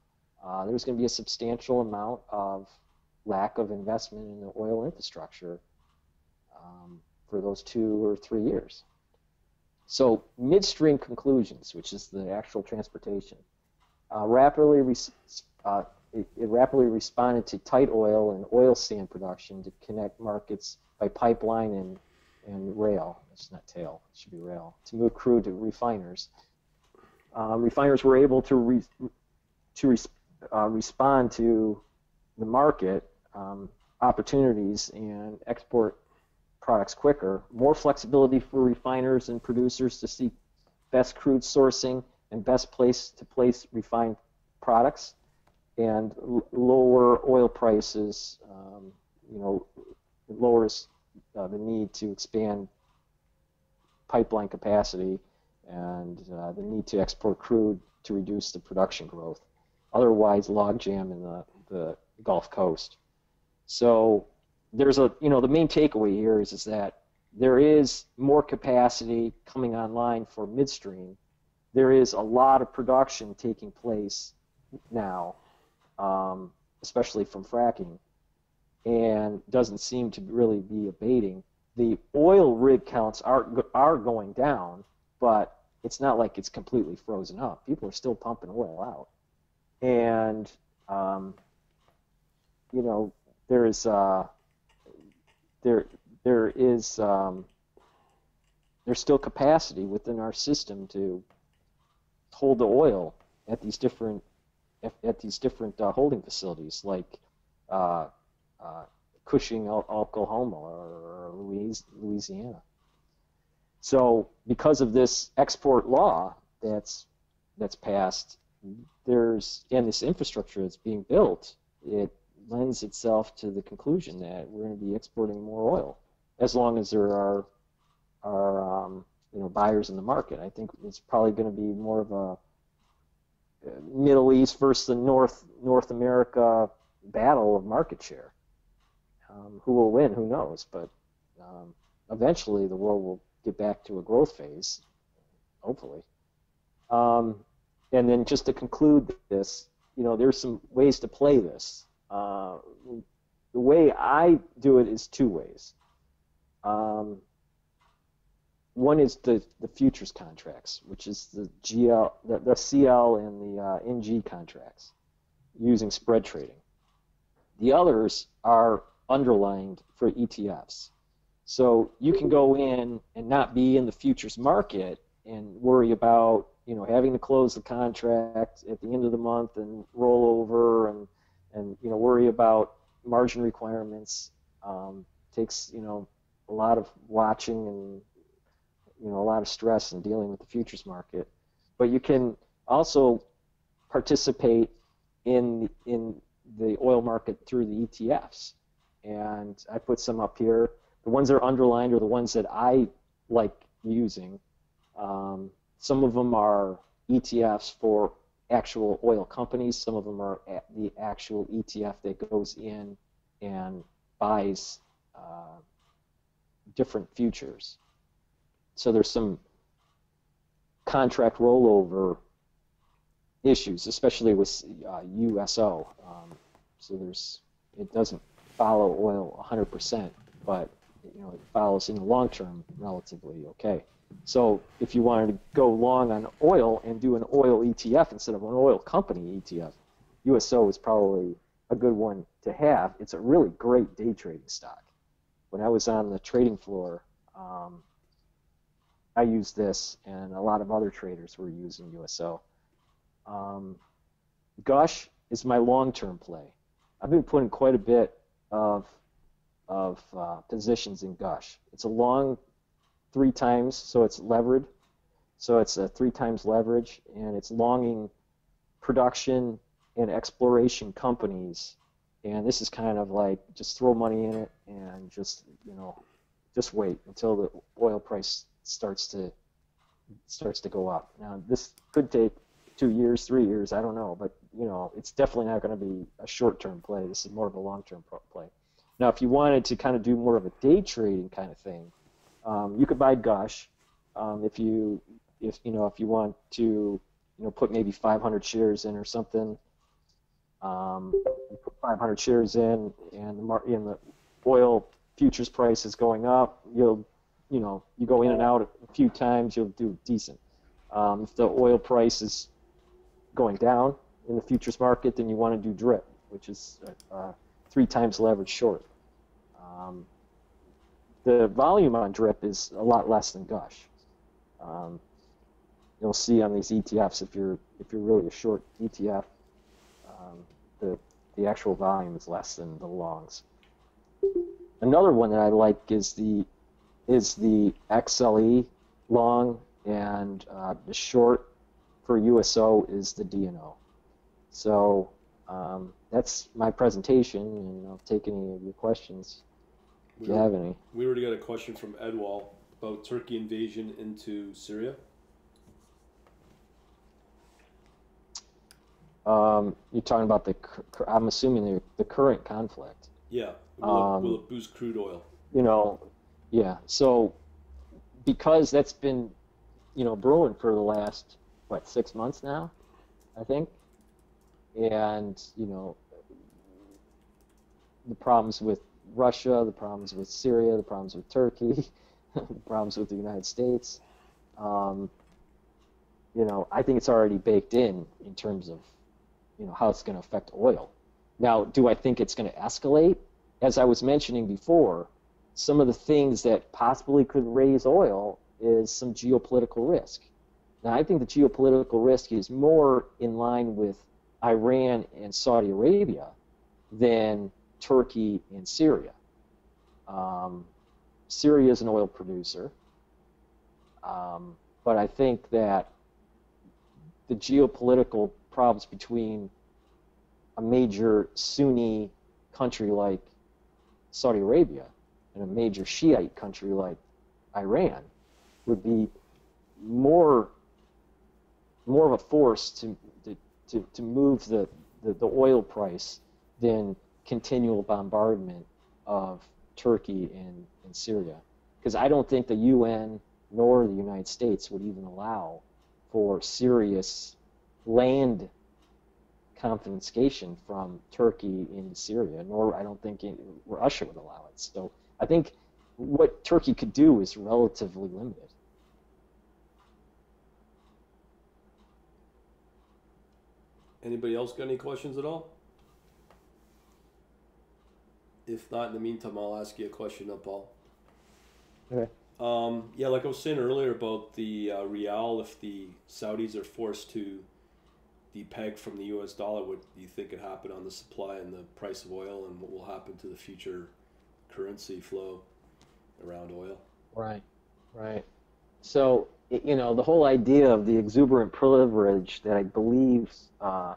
uh, there's going to be a substantial amount of lack of investment in the oil infrastructure um, for those two or three years. So midstream conclusions, which is the actual transportation, uh, rapidly res- uh, it, it rapidly responded to tight oil and oil sand production to connect markets by pipeline and, and rail. It's not tail, it should be rail, to move crude to refiners. Um, refiners were able to re, to res, uh, respond to the market um, opportunities and export products quicker. More flexibility for refiners and producers to seek best crude sourcing and best place to place refined products, and l- lower oil prices. Um, you know, it lowers uh, the need to expand pipeline capacity and uh, the need to export crude to reduce the production growth. Otherwise, logjam in the, the Gulf Coast. So there's a, you know, the main takeaway here is, is that there is more capacity coming online for midstream. There is a lot of production taking place now, um, especially from fracking, and doesn't seem to really be abating. The oil rig counts are are going down, but it's not like it's completely frozen up. People are still pumping oil out, and um, you know there is uh, there there is um, there's still capacity within our system to hold the oil at these different at, at these different uh, holding facilities like uh, uh, Cushing, Oklahoma, or Louisiana. So because of this export law that's that's passed, there's and this infrastructure that's being built, it lends itself to the conclusion that we're going to be exporting more oil as long as there are are um, you know buyers in the market. I think it's probably going to be more of a Middle East versus the North North America battle of market share. Um, who will win? Who knows? But um, eventually, the world will get back to a growth phase, hopefully. Um, and then, just to conclude this, you know, there's some ways to play this. Uh, the way I do it is two ways. Um, one is the, the futures contracts, which is the G L, the, the C L and the uh, N G contracts, using spread trading. The others are underlined for E T Fs. So you can go in and not be in the futures market and worry about, you know, having to close the contract at the end of the month and roll over and, and you know, worry about margin requirements. Um, takes, you know, a lot of watching and, you know, a lot of stress in dealing with the futures market. But you can also participate in in the oil market through the E T Fs. And I put some up here. The ones that are underlined are the ones that I like using. Um, some of them are E T Fs for actual oil companies. Some of them are the actual E T F that goes in and buys uh, different futures. So there's some contract rollover issues, especially with uh, U S O. Um, so there's it doesn't follow oil one hundred percent, but you know it follows in the long term relatively okay. So if you wanted to go long on oil and do an oil E T F instead of an oil company E T F, U S O is probably a good one to have. It's a really great day trading stock. When I was on the trading floor, um, I used this, and a lot of other traders were using U S O. Um, Gush is my long-term play. I've been putting quite a bit of of uh, positions in Gush. It's a long three times, so it's levered. So it's a three times leverage, and it's longing production and exploration companies. And this is kind of like just throw money in it and just you know just wait until the oil price starts to starts to go up. Now this could take two years, three years, I don't know, but you know, it's definitely not going to be a short-term play. This is more of a long-term play. Now, if you wanted to kind of do more of a day trading kind of thing, um, you could buy Gush. Um, if you, if you know, if you want to, you know, put maybe five hundred shares in or something, Um, you put five hundred shares in, and the mar- in the oil futures price is going up. You'll, you know, you go in and out a few times, you'll do decent. Um, if the oil price is going down in the futures market, then you want to do drip, which is uh, three times leverage short. Um, the volume on drip is a lot less than gush. Um, you'll see on these E T Fs, if you're if you're really a short E T F, um, the the actual volume is less than the longs. Another one that I like is the is the X L E long, and uh, the short for U S O is the D N O. So um, that's my presentation, and I'll take any of your questions if We you were, have any. we already got a question from Edwall about Turkey invasion into Syria. Um, you're talking about the, I'm assuming the, the current conflict. Yeah. Will, Um, it, will it boost crude oil? You know, yeah. So because that's been, you know, brewing for the last, what, six months now, I think. And, you know, the problems with Russia, the problems with Syria, the problems with Turkey, the problems with the United States. Um, you know, I think it's already baked in in terms of, you know, how it's going to affect oil. Now, do I think it's going to escalate? As I was mentioning before, some of the things that possibly could raise oil is some geopolitical risk. Now, I think the geopolitical risk is more in line with Iran and Saudi Arabia than Turkey and Syria. Um, Syria is an oil producer, um, but I think that the geopolitical problems between a major Sunni country like Saudi Arabia and a major Shiite country like Iran would be more more of a force to to, to move the, the, the oil price than continual bombardment of Turkey and, and Syria. Because I don't think the U N nor the United States would even allow for serious land confiscation from Turkey into Syria, nor I don't think it, Russia would allow it. So I think what Turkey could do is relatively limited. Anybody else got any questions at all? If not, in the meantime, I'll ask you a question, up, Paul. Okay. Um, yeah, like I was saying earlier about the uh, real, if the Saudis are forced to depeg from the U S dollar, what do you think could happen on the supply and the price of oil, and what will happen to the future currency flow around oil? Right, right. So, you know, the whole idea of the exuberant privilege that I believe uh,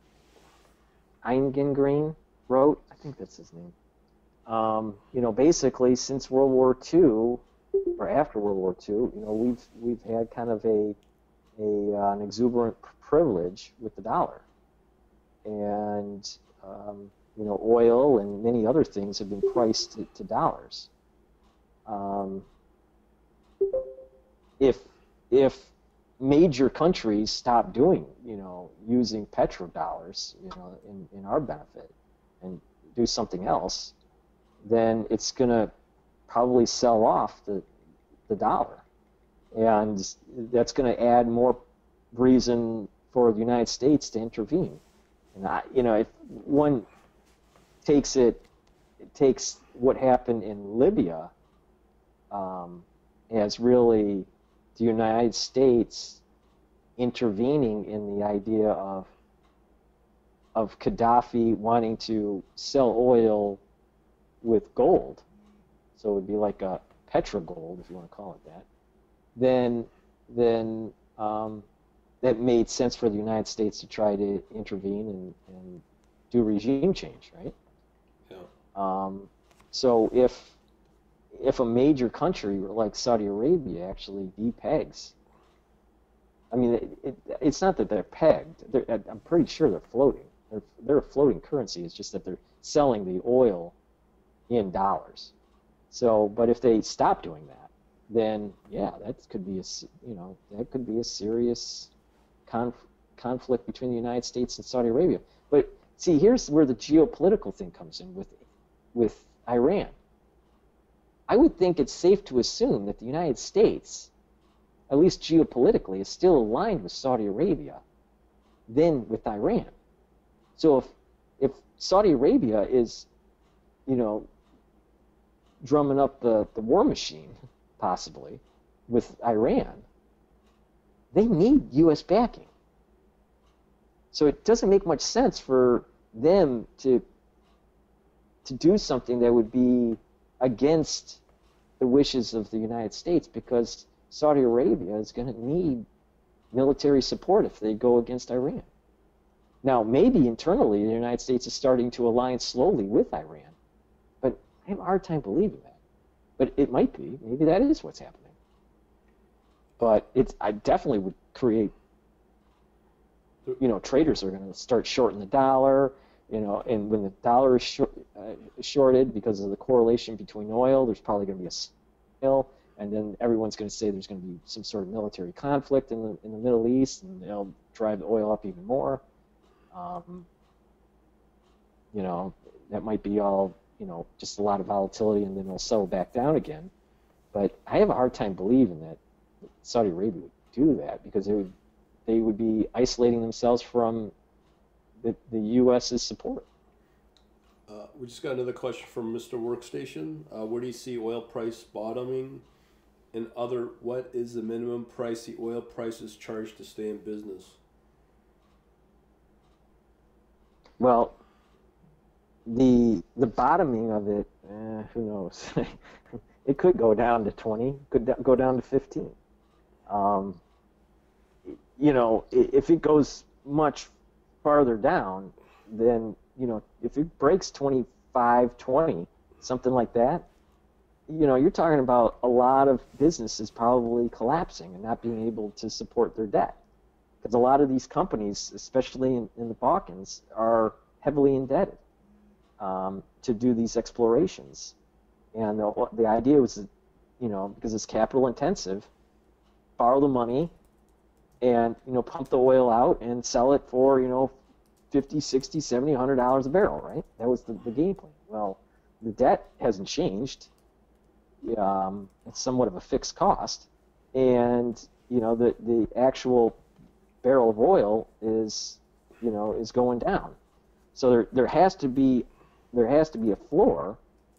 Eingengren wrote, I think that's his name. Um, you know, basically, since World War Two, or after World War Two, you know, we've we've had kind of a a uh, an exuberant privilege with the dollar, and um, you know, oil and many other things have been priced to, to dollars. Um, if if major countries stop doing, you know, using petrodollars, you know, in, in our benefit, and do something else, then it's going to probably sell off the the dollar, and that's going to add more reason for the United States to intervene. And I, you know, if one takes it, it takes what happened in Libya um, as really the United States intervening in the idea of of Gaddafi wanting to sell oil with gold, so it would be like a petrogold, if you want to call it that, then then um, that made sense for the United States to try to intervene and, and do regime change, right? Yeah. Um, so if if a major country like Saudi Arabia actually depegs, I mean, it, it, it's not that they're pegged. They're, I'm pretty sure they're floating. They're, they're a floating currency. It's just that they're selling the oil in dollars. So, but if they stop doing that, then yeah, that could be a, you know, that could be a serious conf, conflict between the United States and Saudi Arabia. But see, here's where the geopolitical thing comes in with with Iran. I would think it's safe to assume that the United States, at least geopolitically, is still aligned with Saudi Arabia than with Iran. So if if Saudi Arabia is, you know, drumming up the, the war machine, possibly, with Iran, they need U S backing. So it doesn't make much sense for them to to do something that would be against the wishes of the United States, because Saudi Arabia is going to need military support if they go against Iran. Now, maybe internally the United States is starting to align slowly with Iran, but I have a hard time believing that. But it might be. Maybe that is what's happening. But it's, I definitely would create, you know, traders are going to start shorting the dollar, you know, and when the dollar is short, uh, shorted because of the correlation between oil, there's probably going to be a sale, and then everyone's going to say there's going to be some sort of military conflict in the in the Middle East, and they'll drive the oil up even more. Um, you know, that might be all, you know, just a lot of volatility, and then it'll settle back down again. But I have a hard time believing that Saudi Arabia would do that, because they would they would be isolating themselves from the, the U S's support. Uh, we just got another question from Mister Workstation. Uh, where do you see oil price bottoming? And other, what is the minimum price the oil prices charge to stay in business? Well, the the bottoming of it, eh, who knows? It could go down to twenty, could go down to fifteen. Um, you know, if it goes much farther down, then, you know, if it breaks twenty-five, twenty, something like that, you know, you're talking about a lot of businesses probably collapsing and not being able to support their debt. Because a lot of these companies, especially in, in the Balkans, are heavily indebted um, to do these explorations. And the, the idea was, that, you know, because it's capital intensive, borrow the money and, you know, pump the oil out and sell it for, you know, fifty, sixty, seventy, one hundred dollars a barrel, right? That was the, the game plan. Well, the debt hasn't changed. Um, it's somewhat of a fixed cost. And, you know, the, the actual barrel of oil is, you know, is going down. So there there has to be there has to be a floor,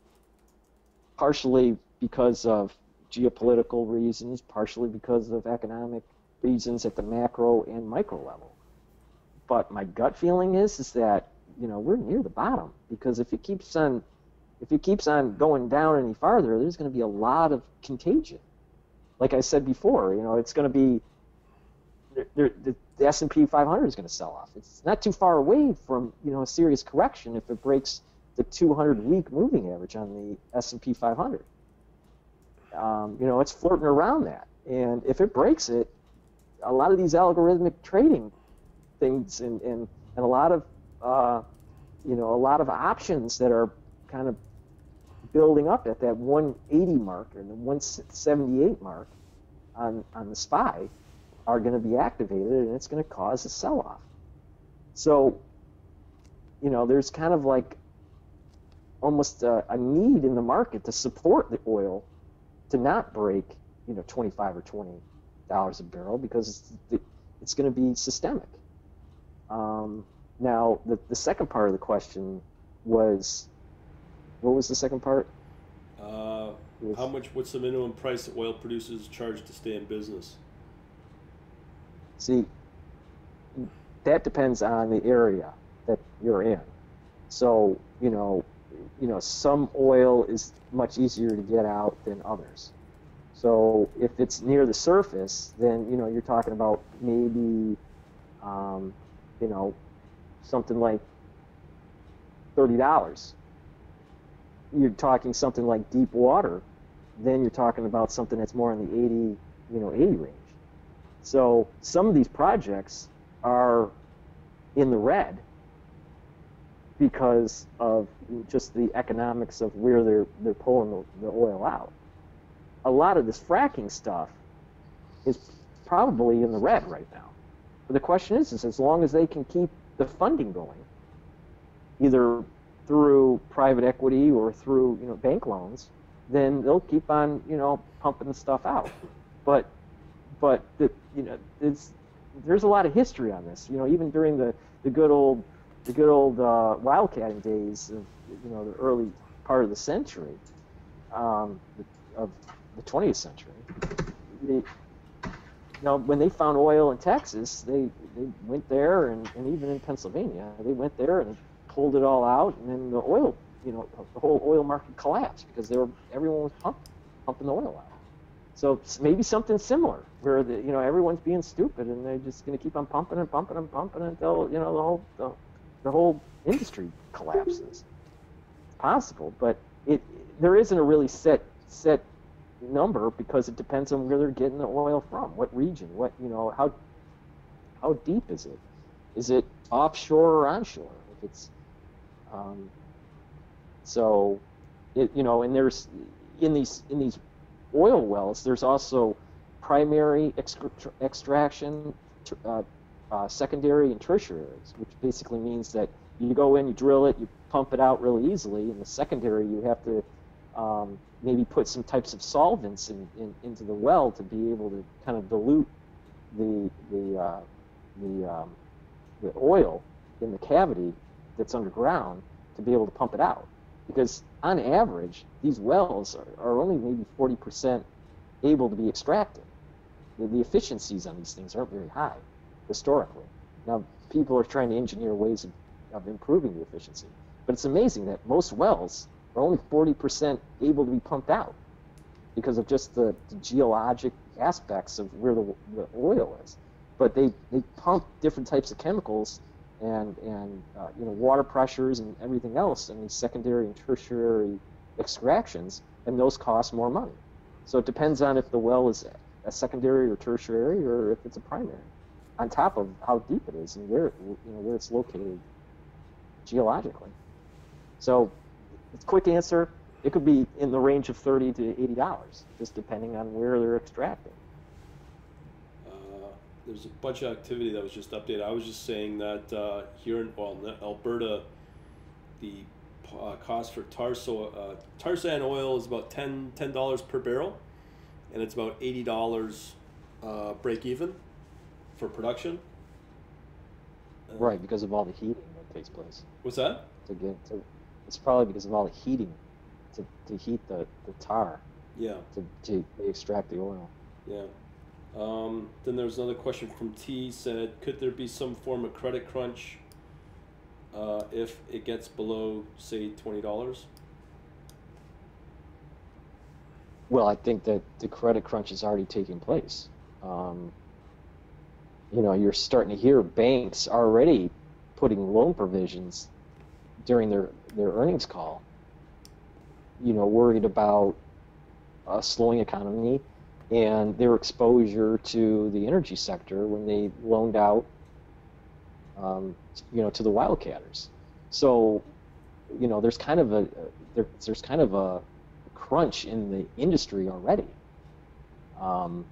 partially because of geopolitical reasons, partially because of economic reasons at the macro and micro level. But my gut feeling is is that, you know, we're near the bottom, because if it keeps on if it keeps on going down any farther, there's going to be a lot of contagion. Like I said before, you know, it's going to be there, the, the S and P five hundred is going to sell off. It's not too far away from, you know, a serious correction if it breaks the two hundred week moving average on the S and P five hundred. Um, you know, it's flirting around that, and if it breaks it, a lot of these algorithmic trading things and and, and a lot of uh, you know a lot of options that are kind of building up at that one eighty mark or the one seventy-eight mark on on the S P Y are going to be activated, and it's going to cause a sell-off. So, you know, there's kind of like almost a, a need in the market to support the oil to not break, you know, twenty-five or twenty dollars a barrel, because it's, it's going to be systemic. Um, now, the, the second part of the question was, what was the second part? Uh, was, how much? What's the minimum price that oil producers charge to stay in business? See, that depends on the area that you're in. So, you know, you know, some oil is much easier to get out than others. So if it's near the surface, then, you know, you're talking about maybe, um, you know, something like thirty dollars. You're talking something like deep water, then you're talking about something that's more in the eighty, you know, eighty range. So some of these projects are in the red because of just the economics of where they're they're pulling the, the oil out. A lot of this fracking stuff is probably in the red right now. But the question is, is as long as they can keep the funding going, either through private equity or through, you know, bank loans, then they'll keep on, you know, pumping the stuff out. But but the, you know, it's there's a lot of history on this. You know, even during the, the good old the good old uh, wildcatting days of, you know, the early part of the century, um, of the twentieth century. They, you know, when they found oil in Texas, they, they went there, and, and even in Pennsylvania, they went there and pulled it all out, and then the oil, you know, the whole oil market collapsed because they were everyone was pumping, pumping the oil out. So maybe something similar, where the, you know, everyone's being stupid and they're just going to keep on pumping and pumping and pumping until, you know, the whole the, the whole industry collapses. It's possible, but it there isn't a really set set number because it depends on where they're getting the oil from, what region, what, you know, how how deep is it? Is it offshore or onshore? If it's um, so, it, you know, and there's in these in these oil wells, there's also primary extra extraction, uh, uh, secondary, and tertiary, which basically means that you go in, you drill it, you pump it out really easily. In the secondary, you have to um, maybe put some types of solvents in, in, into the well to be able to kind of dilute the the uh, the um, the oil in the cavity that's underground to be able to pump it out. Because on average, these wells are, are only maybe forty percent able to be extracted. The, the efficiencies on these things aren't very high historically. Now, people are trying to engineer ways of, of improving the efficiency. But it's amazing that most wells are only forty percent able to be pumped out because of just the, the geologic aspects of where the, the oil is. But they, they pump different types of chemicals and, and uh, you know, water pressures and everything else in these secondary and tertiary extractions, and those cost more money. So it depends on if the well is a secondary or tertiary or if it's a primary, on top of how deep it is and where, you know, where it's located geologically. So, quick answer, it could be in the range of thirty to eighty dollars, just depending on where they're extracting. Uh, there's a bunch of activity that was just updated. I was just saying that uh, here in well, in Alberta, the uh, cost for tar, so, uh, tar sand oil is about ten dollars per barrel, and it's about eighty dollars uh, break even for production. Uh, right, because of all the heating that takes place. What's that? To get to, it's probably because of all the heating to, to heat the, the tar. Yeah. To, to extract the oil. Yeah. Um, then there's another question from T. Said, could there be some form of credit crunch uh, if it gets below, say, twenty dollars? Well, I think that the credit crunch is already taking place. Um, you know, you're starting to hear banks already putting loan provisions during their, their earnings call, you know, worried about a slowing economy and their exposure to the energy sector when they loaned out, um, you know, to the wildcatters. So, you know, there's kind of a there, there's kind of a crunch in the industry already. Um,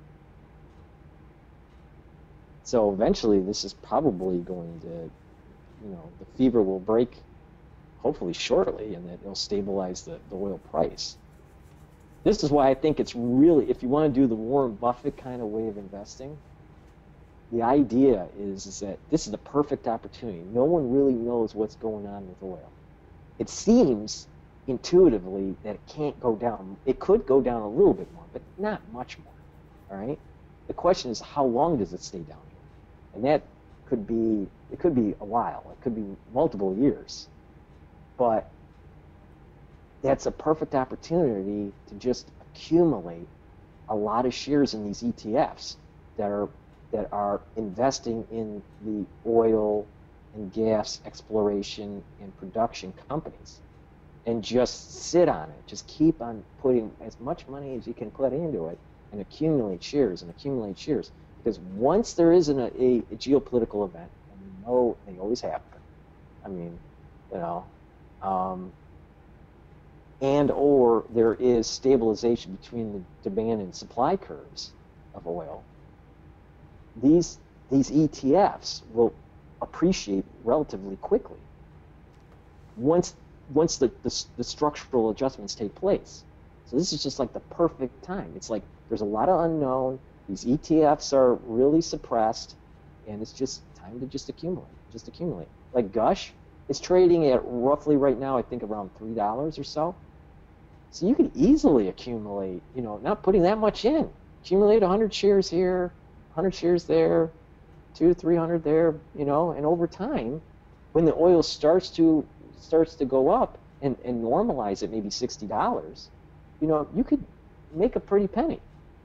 so eventually, this is probably going to, you know, the fever will break, hopefully shortly, and that it'll stabilize the, the oil price. This is why I think it's really, if you want to do the Warren Buffett kind of way of investing, the idea is, is that this is the perfect opportunity. No one really knows what's going on with oil. It seems intuitively that it can't go down. It could go down a little bit more, but not much more. All right? The question is, how long does it stay down here? And that could be, it could be a while. It could be multiple years. But that's a perfect opportunity to just accumulate a lot of shares in these E T Fs that are that are investing in the oil and gas exploration and production companies, and just sit on it. Just keep on putting as much money as you can put into it and accumulate shares and accumulate shares. Because once there isn't a, a, a geopolitical event, and we know they always happen, I mean, you know, um, and or there is stabilization between the demand and supply curves of oil, these these E T Fs will appreciate relatively quickly. once once the, the the structural adjustments take place. So this is just like the perfect time. It's like there's a lot of unknown. These E T Fs are really suppressed, and it's just time to just accumulate, just accumulate. Like Gush, it's trading at roughly right now, I think around three dollars or so. So you could easily accumulate, you know, not putting that much in. Accumulate one hundred shares here, one hundred shares there, two to three hundred there, you know, and over time, when the oil starts to starts to go up and, and normalize at maybe sixty dollars, you know, you could make a pretty penny.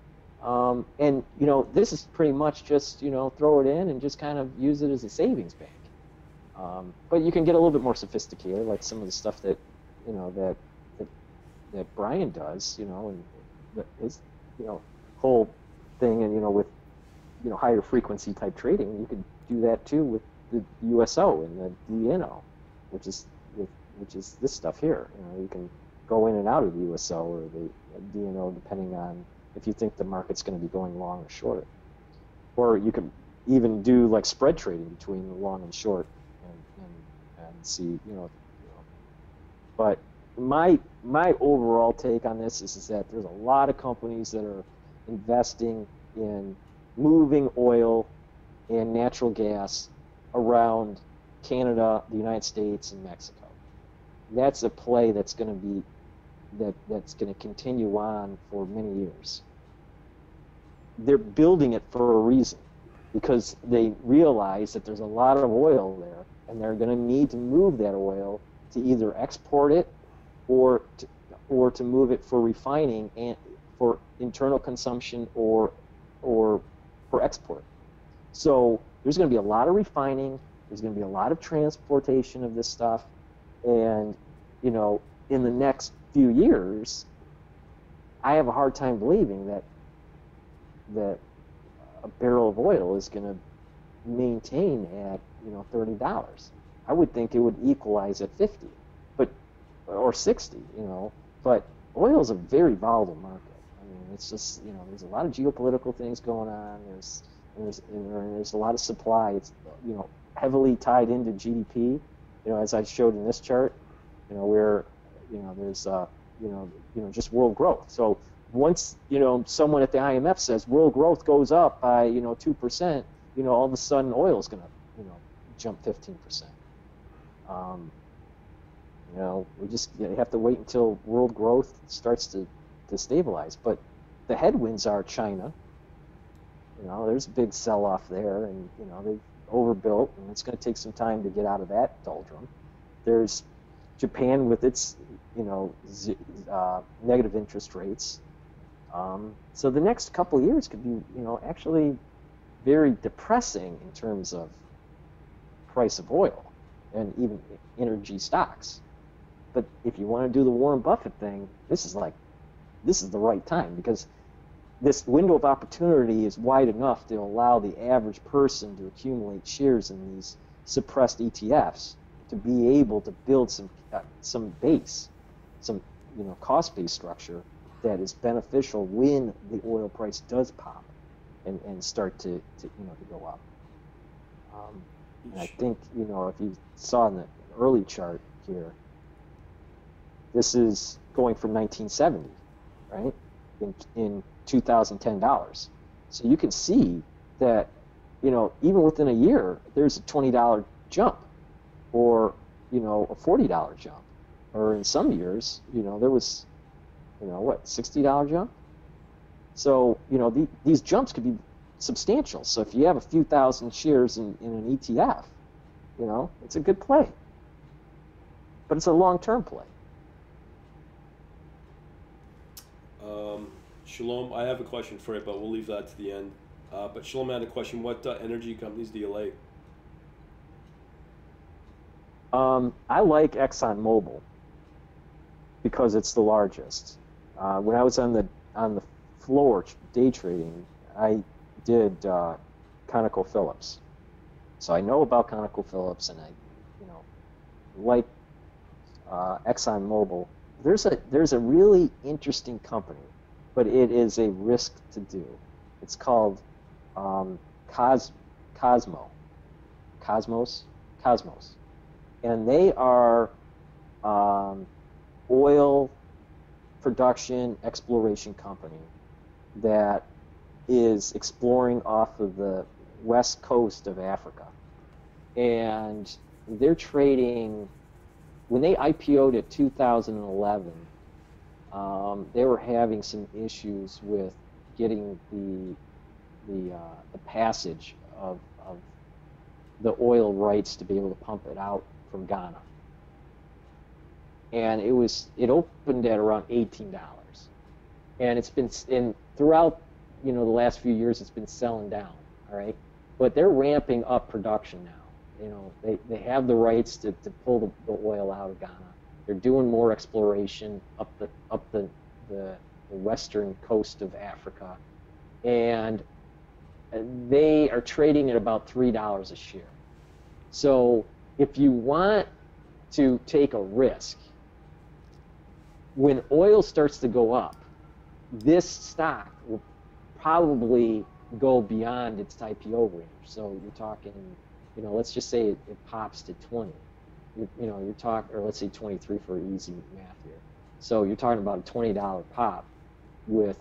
Um, and, you know, this is pretty much just, you know, throw it in and just kind of use it as a savings bank. Um, but you can get a little bit more sophisticated, like some of the stuff that, you know, that that, that Brian does, you know, and his, you know, whole thing, and, you know, with, you know, higher frequency type trading, you could do that too with the U S O and the D N O, which is which is this stuff here. You know, you can go in and out of the U S O or the D N O depending on if you think the market's going to be going long or short. Or you can even do like spread trading between the long and short, and, and, and see, you know, you know. But my my overall take on this is, is that there's a lot of companies that are investing in moving oil and natural gas around Canada, the United States, and Mexico. That's a play that's going to be that that's going to continue on for many years. They're building it for a reason, because they realize that there's a lot of oil there, and they're going to need to move that oil to either export it or to, or to move it for refining and for internal consumption or or for export. So there's going to be a lot of refining. There's going to be a lot of transportation of this stuff, and, you know, in the next few years, I have a hard time believing that that a barrel of oil is going to maintain at, you know, thirty dollars. I would think it would equalize at fifty, but or sixty, you know. But oil is a very volatile market. I mean, it's just, you know, there's a lot of geopolitical things going on. There's there's there's a lot of supply. It's, you know, heavily tied into G D P. You know, as I showed in this chart, you know, where, you know, there's uh, you know, you know, just world growth. So once, you know, someone at the I M F says world growth goes up by, you know, two percent, you know, all of a sudden oil is going to, you know, jump fifteen percent. Um, you know, we just, you know, have to wait until world growth starts to, to stabilize. But the headwinds are China. You know, there's a big sell-off there, and, you know, they've overbuilt, and it's going to take some time to get out of that doldrum. There's Japan with its, you know, z uh, negative interest rates. Um, so the next couple of years could be, you know, actually very depressing in terms of price of oil and even energy stocks. But if you want to do the Warren Buffett thing, this is like, this is the right time, because this window of opportunity is wide enough to allow the average person to accumulate shares in these suppressed E T Fs to be able to build some uh, some base, some, you know, cost-based structure that is beneficial when the oil price does pop and, and start to, to you know to go up. Um, and I think, you know, if you saw in the early chart here, this is going from nineteen seventy, right, in in two thousand ten dollars. So you can see that, you know, even within a year, there's a twenty dollar jump, or, you know, a forty dollar jump, or in some years, you know, there was, you know, what, sixty dollar jump. So, you know, the, these jumps could be substantial. So if you have a few thousand shares in, in an E T F, you know, it's a good play. But it's a long-term play. Um, Shalom, I have a question for you, but we'll leave that to the end. Uh, but Shalom had a question. What uh, energy companies do you like? Um, I like ExxonMobil because it's the largest. Uh, when I was on the on the floor day trading, I did uh, ConocoPhillips, so I know about ConocoPhillips, and I, you know, like uh, ExxonMobil. There's a there's a really interesting company, but it is a risk to do. It's called um, Cos Cosmo, Cosmos, Cosmos, and they are um, oil production exploration company that is exploring off of the west coast of Africa. And they're trading, when they I P O'd at two thousand eleven, um, they were having some issues with getting the the uh, the passage of, of the oil rights to be able to pump it out from Ghana. And it was it opened at around eighteen dollars, and it's been in throughout you know the last few years it's been selling down. All right, but they're ramping up production now. You know they, they have the rights to, to pull the, the oil out of Ghana. They're doing more exploration up the up the, the the western coast of Africa, and they are trading at about three dollars a share. So if you want to take a risk, when oil starts to go up, this stock will probably go beyond its I P O range. So you're talking, you know, let's just say it, it pops to twenty. You, you know, you're talking, or let's say twenty-three for easy math here. So you're talking about a twenty dollar pop with,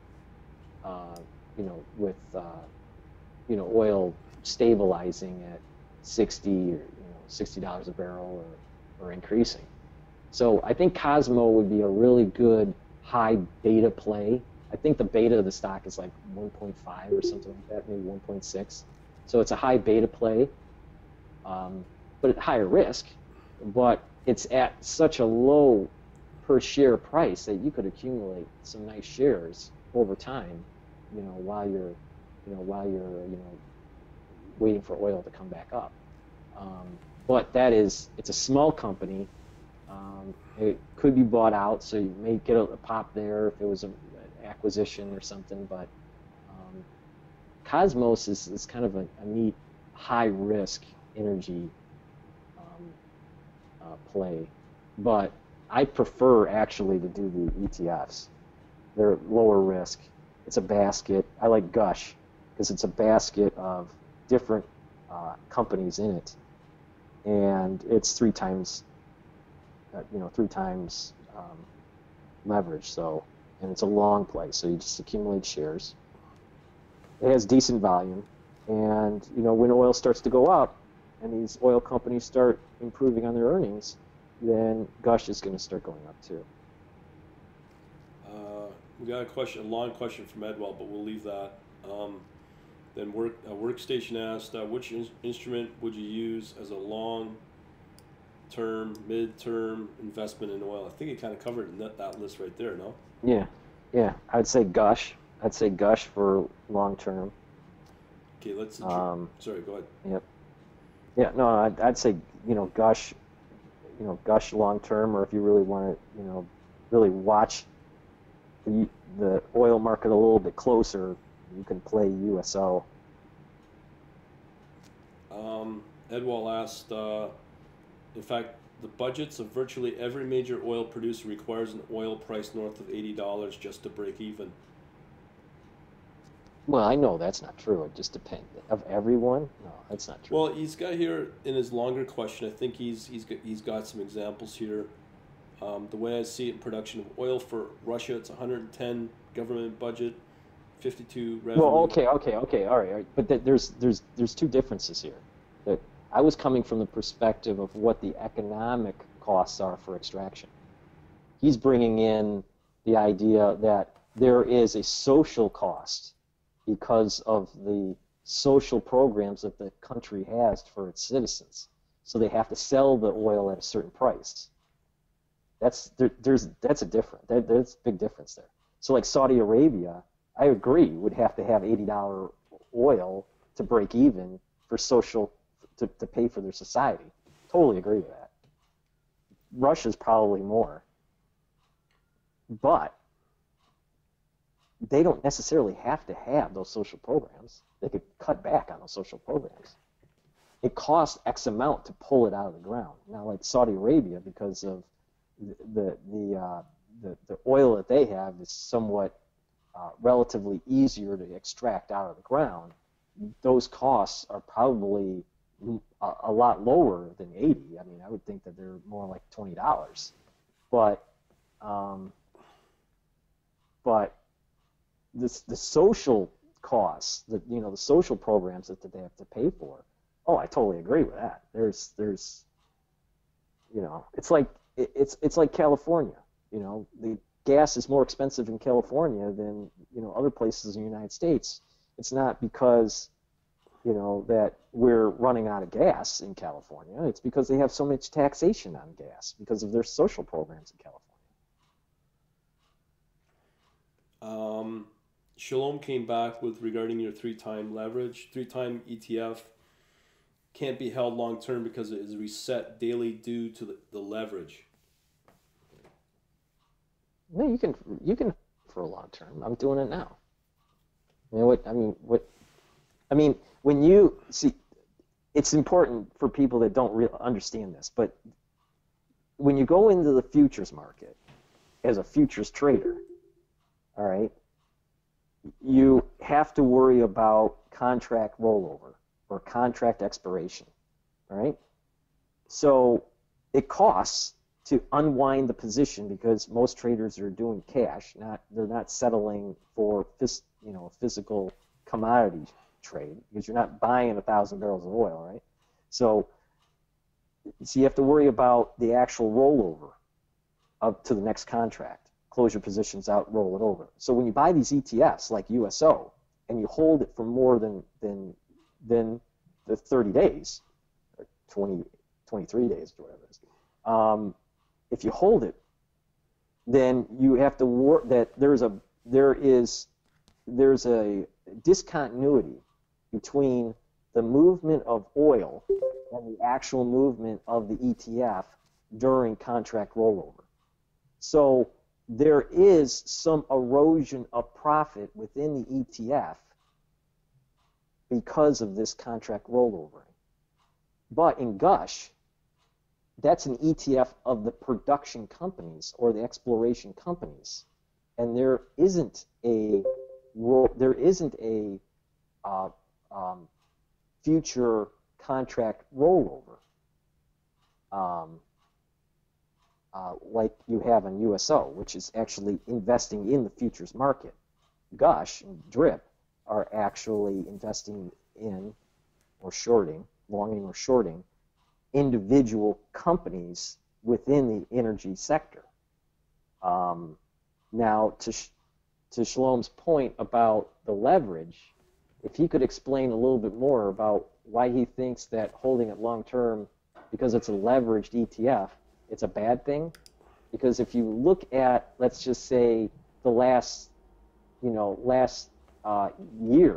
uh, you know, with, uh, you know, oil stabilizing at sixty or, you know, sixty dollars a barrel or, or increasing. So I think Cosmo would be a really good high beta play. I think the beta of the stock is like one point five or something like that, maybe one point six. So it's a high beta play, um, but at higher risk. But it's at such a low per share price that you could accumulate some nice shares over time, you know, while you're, you know, while you're, you know, waiting for oil to come back up. Um, but that is, it's a small company. Um, it could be bought out, so you may get a, a pop there if it was a, an acquisition or something. But um, Cosmos is, is kind of a, a neat high-risk energy um, uh, play. But I prefer actually to do the E T Fs. They're lower risk. It's a basket. I like Gush because it's a basket of different uh, companies in it, and it's three times. Uh, you know, three times um, leverage. So, and it's a long play. So you just accumulate shares. It has decent volume, and you know, when oil starts to go up, and these oil companies start improving on their earnings, then Gush is going to start going up too. Uh, we got a question, a long question from Edwell, but we'll leave that. Um, then work, uh, Workstation asked, uh, which in- instrument would you use as a long term, mid-term investment in oil? I think it kind of covered that, that list right there, no? Yeah, yeah. I'd say Gush. I'd say Gush for long term. Okay, let's. Um, sorry, go ahead. Yep. Yeah, no, I'd, I'd say you know Gush, you know Gush long term, or if you really want to, you know, really watch the the oil market a little bit closer, you can play U S O. Um, Edwall asked. Uh, In fact, the budgets of virtually every major oil producer requires an oil price north of eighty dollars just to break even. Well, I know that's not true. It just depends. Of everyone? No, that's not true. Well, he's got here in his longer question. I think he's he's got, he's got some examples here. Um, the way I see it in production of oil for Russia, it's one hundred ten government budget, fifty-two revenue. Well, okay, okay, okay, all right, all right. But th- there's there's there's two differences here. That I was coming from the perspective of what the economic costs are for extraction. He's bringing in the idea that there is a social cost because of the social programs that the country has for its citizens. So they have to sell the oil at a certain price. That's there, there's that's a different that, there's a big difference there. So like Saudi Arabia, I agree, would have to have eighty dollars oil to break even for social to, to pay for their society. Totally agree with that. Russia's probably more. But they don't necessarily have to have those social programs. They could cut back on those social programs. It costs X amount to pull it out of the ground. Now, like Saudi Arabia, because of the the the, uh, the, the oil that they have is somewhat uh, relatively easier to extract out of the ground, those costs are probably a, a lot lower than eighty. I mean, I would think that they're more like twenty dollars. But um, but this the social costs, the you know the social programs that, that they have to pay for. Oh, I totally agree with that. There's there's you know it's like it, it's it's like California. You know the gas is more expensive in California than you know other places in the United States. It's not because you know that we're running out of gas in California. It's because they have so much taxation on gas because of their social programs in California. Um, Shalom came back with regarding your three-time leverage. Three-time E T F can't be held long-term because it is reset daily due to the, the leverage. No, you can you can for a long term. I'm doing it now. You know what I mean? What I mean when you see, it's important for people that don't really understand this. But when you go into the futures market as a futures trader, all right, you have to worry about contract rollover or contract expiration, all right? So it costs to unwind the position because most traders are doing cash, not they're not settling for phys, you know a physical commodity trade because you're not buying a thousand barrels of oil, right? So, so you have to worry about the actual rollover up to the next contract. Close your positions out, roll it over. So when you buy these E T Fs like U S O and you hold it for more than than than the thirty days, or twenty, twenty-three days, or whatever it is, um, if you hold it, then you have to work that there's a there is there's a discontinuity between the movement of oil and the actual movement of the E T F during contract rollover. So there is some erosion of profit within the E T F because of this contract rollover. But in Gush, that's an E T F of the production companies or the exploration companies, and there isn't a there isn't a uh, um, future contract rollover um, uh, like you have in U S O, which is actually investing in the futures market. Gush and Drip are actually investing in or shorting, longing or shorting, individual companies within the energy sector. Um, now, to, sh to Shalom's point about the leverage, if he could explain a little bit more about why he thinks that holding it long term, because it's a leveraged E T F, it's a bad thing. Because if you look at, let's just say, the last, you know, last uh, year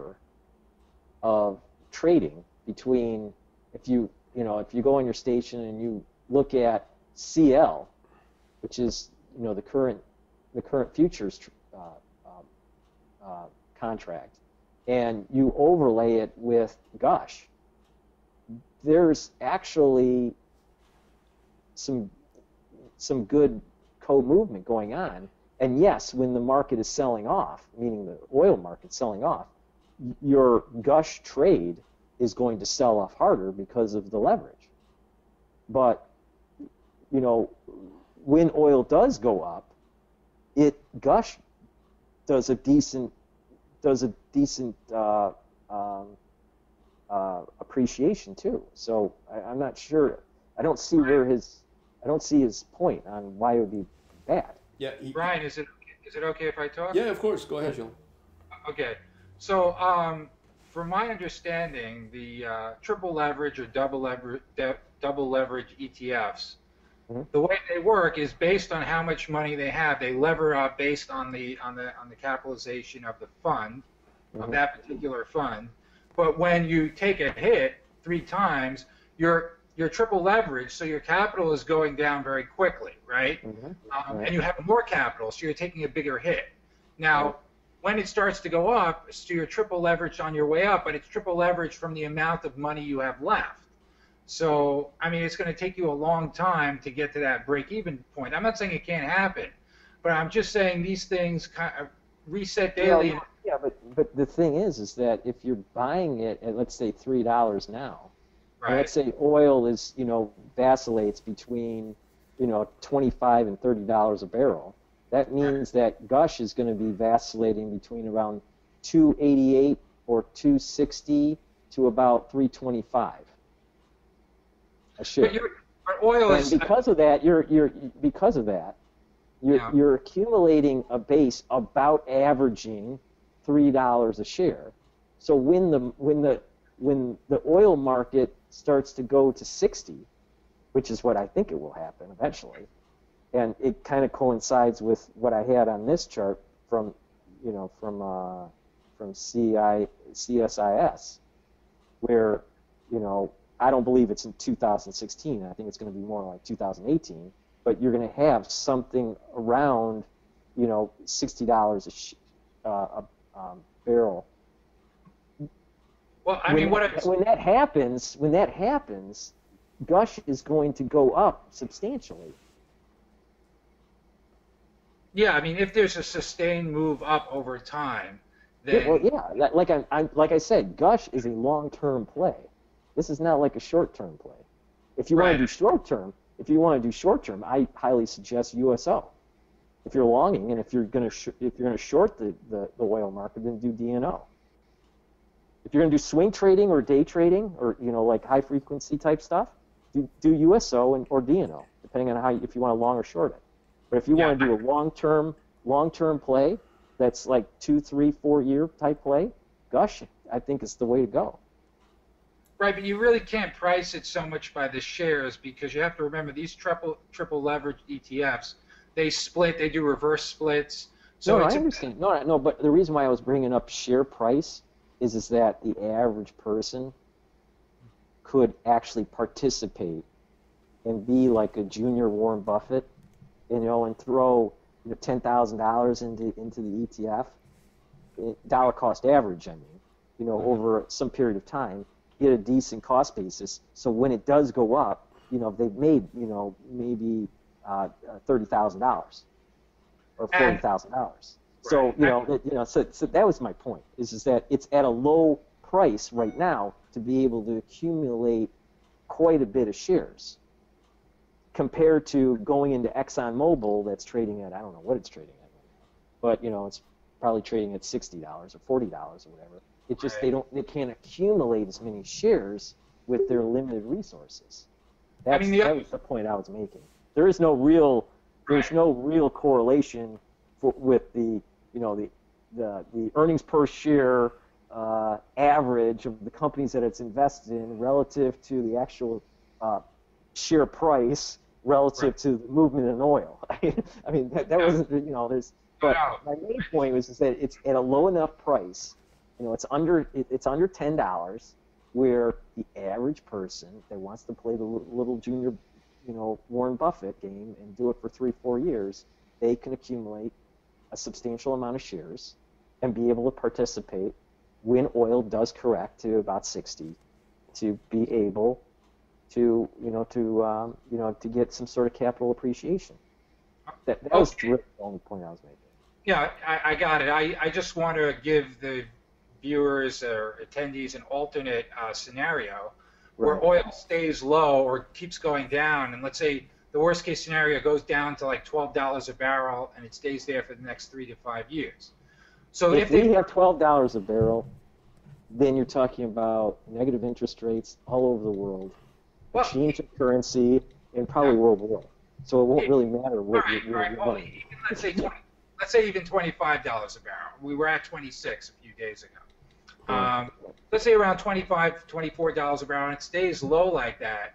of trading between, if you you know, if you go on your station and you look at C L, which is, you know, the current, the current futures uh, uh, uh, contract, and you overlay it with Gush, there's actually some some good co-movement going on. And yes, when the market is selling off, meaning the oil market selling off, your Gush trade is going to sell off harder because of the leverage. But, you know, when oil does go up, it Gush does a decent does a decent uh, um, uh, appreciation too. So I, I'm not sure. I don't see where his I don't see his point on why it would be bad. Yeah, he, Brian, is it is it okay if I talk? Yeah, of course. Go ahead, Joe. Okay. So, um, from my understanding, the uh, triple leverage or double leverage double leverage E T Fs, mm-hmm. the way they work is based on how much money they have. They lever up based on the on the on the capitalization of the fund, mm-hmm. of that particular fund. But when you take a hit three times, you're you're triple leveraged, so your capital is going down very quickly, right? Mm-hmm. Um, right? And you have more capital, so you're taking a bigger hit. Now, right. when it starts to go up, so you're triple leveraged on your way up, but it's triple leveraged from the amount of money you have left. So, I mean, it's going to take you a long time to get to that break-even point. I'm not saying it can't happen, but I'm just saying these things kind of reset daily. Yeah, yeah, but but the thing is, is that if you're buying it at, let's say, three dollars now, And let's Right. say oil is, you know, vacillates between, you know, twenty-five and thirty dollars a barrel. That means that gush is going to be vacillating between around two eighty-eight or two sixty to about three twenty-five a But share. you but oil And is because of that, you're you're because of that, you're yeah. you're accumulating a base about averaging three dollars a share. So when the when the when the oil market starts to go to sixty, which is what I think it will happen eventually, and it kind of coincides with what I had on this chart from, you know, from uh, from C I C S I S, where, you know, I don't believe it's in two thousand sixteen. I think it's going to be more like two thousand eighteen. But you're going to have something around, you know, sixty dollars a sh- uh, a um, barrel. Well, I When mean, what that, I, when that happens, when that happens, gush is going to go up substantially. yeah, I mean, if there's a sustained move up over time, Yeah, well, then yeah, that- like I, I like I said, gush is a long-term play. This is not like a short-term play. If you want right, to do short-term, if you want to do short-term, I highly suggest U S O. If you're longing, and if you're going to sh- if you're going to short the, the, the oil market, then do D N O. If you're going to do swing trading or day trading, or, you know, like high-frequency type stuff, do, do U S O and, or D N O, depending on how you, if you want to long or short it. But if you yeah, want to do a long-term long-term play that's like two, three, four year type play, gush, I think is the way to go. right. But you really can't price it so much by the shares because you have to remember these triple triple leveraged E T Fs. They split. They do reverse splits. So No, no, it's I a, understand. No, no, but the reason why I was bringing up share price is is that the average person could actually participate and be like a junior Warren Buffett, you know, and throw, you know, ten thousand dollars into into the E T F, dollar cost average, I mean, you know, mm-hmm. over some period of time, get a decent cost basis. So when it does go up, you know, they've made, you know, maybe uh, thirty thousand dollars or forty and thousand dollars. So, right. you know, that, you know, so, so that was my point, is, is that it's at a low price right now to be able to accumulate quite a bit of shares compared to going into ExxonMobil that's trading at, I don't know what it's trading at right now, but, you know, it's probably trading at sixty dollars or forty dollars or whatever. It just, Right. they don't, they can't accumulate as many shares with their limited resources. That's, I mean, the that was the point I was making. There is no real, there's right. no real correlation for, with the, you know, the, the, the earnings per share uh, average of the companies that it's invested in relative to the actual uh, share price relative Right. to the movement in oil. I mean, that, that No. wasn't, you know, there's, but No. my main point was is that it's at a low enough price, you know, it's under, it, it's under ten dollars, where the average person that wants to play the little junior, you know, Warren Buffett game and do it for three, four years, they can accumulate a substantial amount of shares and be able to participate when oil does correct to about sixty, to be able to, you know, to, um, you know, to get some sort of capital appreciation. That, that was Okay. really the only point I was making. Yeah, I, I got it. I, I just want to give the viewers or attendees an alternate uh, scenario where Right. oil stays low or keeps going down. And let's say the worst case scenario goes down to like twelve dollars a barrel and it stays there for the next three to five years. So If if we they, have twelve dollars a barrel, then you're talking about negative interest rates all over the world, a well, change of currency, and probably yeah. world war. So it won't It- really matter all what right, you're, all you're right. Well, running. even, let's say twenty, let's say even twenty-five dollars a barrel. We were at twenty-six a few days ago. Um, let's say around twenty-five, twenty-four dollars a barrel, and it stays low like that.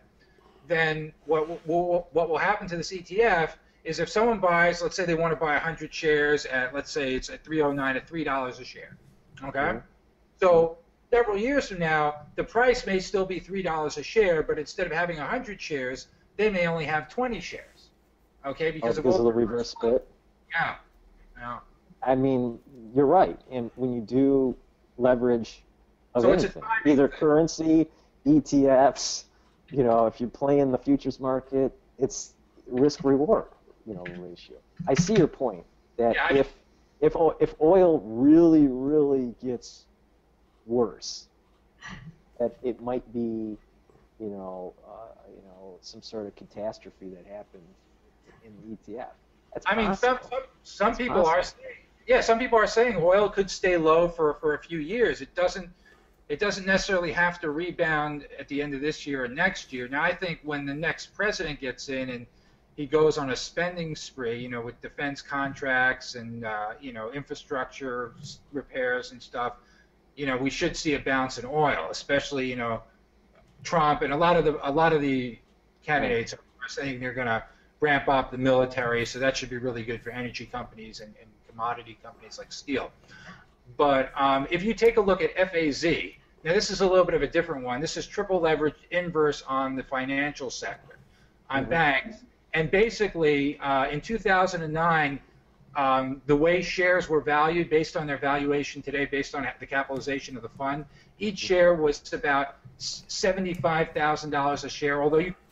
Then what will, what will happen to this E T F is if someone buys, let's say they want to buy one hundred shares at, let's say it's at three oh nine at three dollars a share. Okay? Mhm. So several years from now, the price may still be three dollars a share, but instead of having one hundred shares, they may only have twenty shares. Okay? Oh, Because, because of, of all, the reverse split? yeah. Yeah. I mean, you're right. And when you do leverage of So it's a anything, timing either thing. currency, E T Fs, you know, if you play in the futures market, it's risk reward, you know, ratio. I see your point that Yeah, I- if if o- if oil really really gets worse, that it might be you know, uh, you know, some sort of catastrophe that happened in the E T F. That's I mean, some possible. some, some That's people possible. are saying, yeah, some people are saying oil could stay low for, for a few years. It doesn't it doesn't necessarily have to rebound at the end of this year or next year. Now, I think when the next president gets in and he goes on a spending spree, you know, with defense contracts and uh, you know, infrastructure repairs and stuff, you know, we should see a bounce in oil, especially, you know, Trump and a lot of the a lot of the candidates are saying they're going to ramp up the military, so that should be really good for energy companies and, and commodity companies like steel. But um, if you take a look at F A Z, now this is a little bit of a different one. This is triple leverage inverse on the financial sector, on mm-hmm. banks. And basically, uh, in two thousand nine, um, the way shares were valued based on their valuation today, based on the capitalization of the fund, each share was about seventy-five thousand dollars a share, although you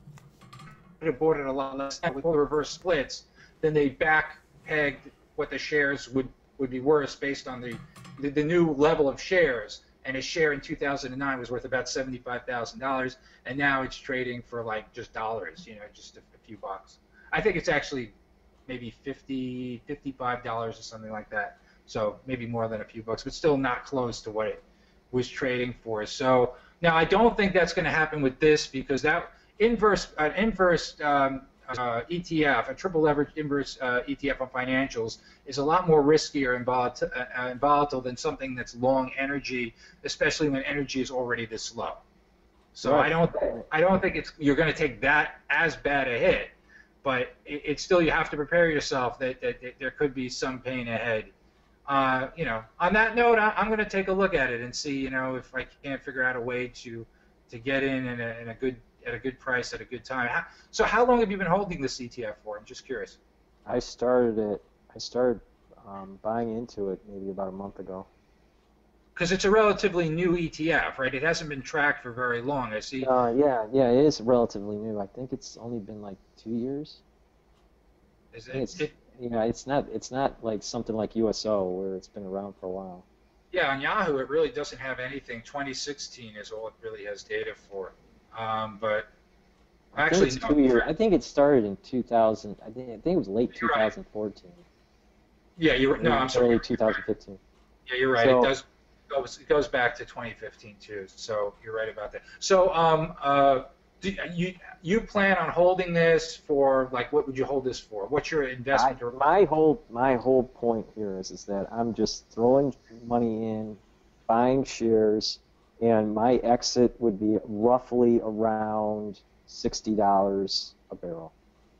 could have bought it a lot less with all the reverse splits, then they back pegged what the shares would, would be worth based on the, the, the new level of shares. And a share in two thousand nine was worth about seventy-five thousand dollars, and now it's trading for like just dollars, you know, just a, a few bucks. I think it's actually maybe fifty, fifty-five dollars or something like that. So maybe more than a few bucks, but still not close to what it was trading for. So now I don't think that's going to happen with this, because that inverse, an inverse um, uh, E T F, a triple leveraged inverse uh, E T F on financials, is a lot more riskier and volatile, uh, and volatile than something that's long energy, especially when energy is already this low. So right. I don't, I don't think it's you're going to take that as bad a hit, but it, it's still, you have to prepare yourself that, that, that there could be some pain ahead. Uh, you know, on that note, I, I'm going to take a look at it and see, you know, if I can't figure out a way to to get in in a, in a good at a good price at a good time. How, so how long have you been holding this E T F for? I'm just curious. I started it. I started um, buying into it maybe about a month ago. Because it's a relatively new E T F, right? It hasn't been tracked for very long. I see. Uh, yeah, yeah, it is relatively new. I think it's only been like two years. Is it? It's, it yeah, it's not. It's not like something like U S O where it's been around for a while. Yeah, on Yahoo, it really doesn't have anything. twenty sixteen is all it really has data for. Um, but I actually, think it's no, two years. I think it started in two thousand. I think, I think it was late two thousand fourteen. Right. Yeah, you're no, I'm sorry. Early two thousand fifteen. Yeah, you're right. So, it does it goes, it goes back to twenty fifteen too. So you're right about that. So um, uh, do you you plan on holding this for, like, what would you hold this for? What's your investment? I, my whole my whole point here is is that I'm just throwing money in, buying shares, and my exit would be roughly around sixty dollars a barrel,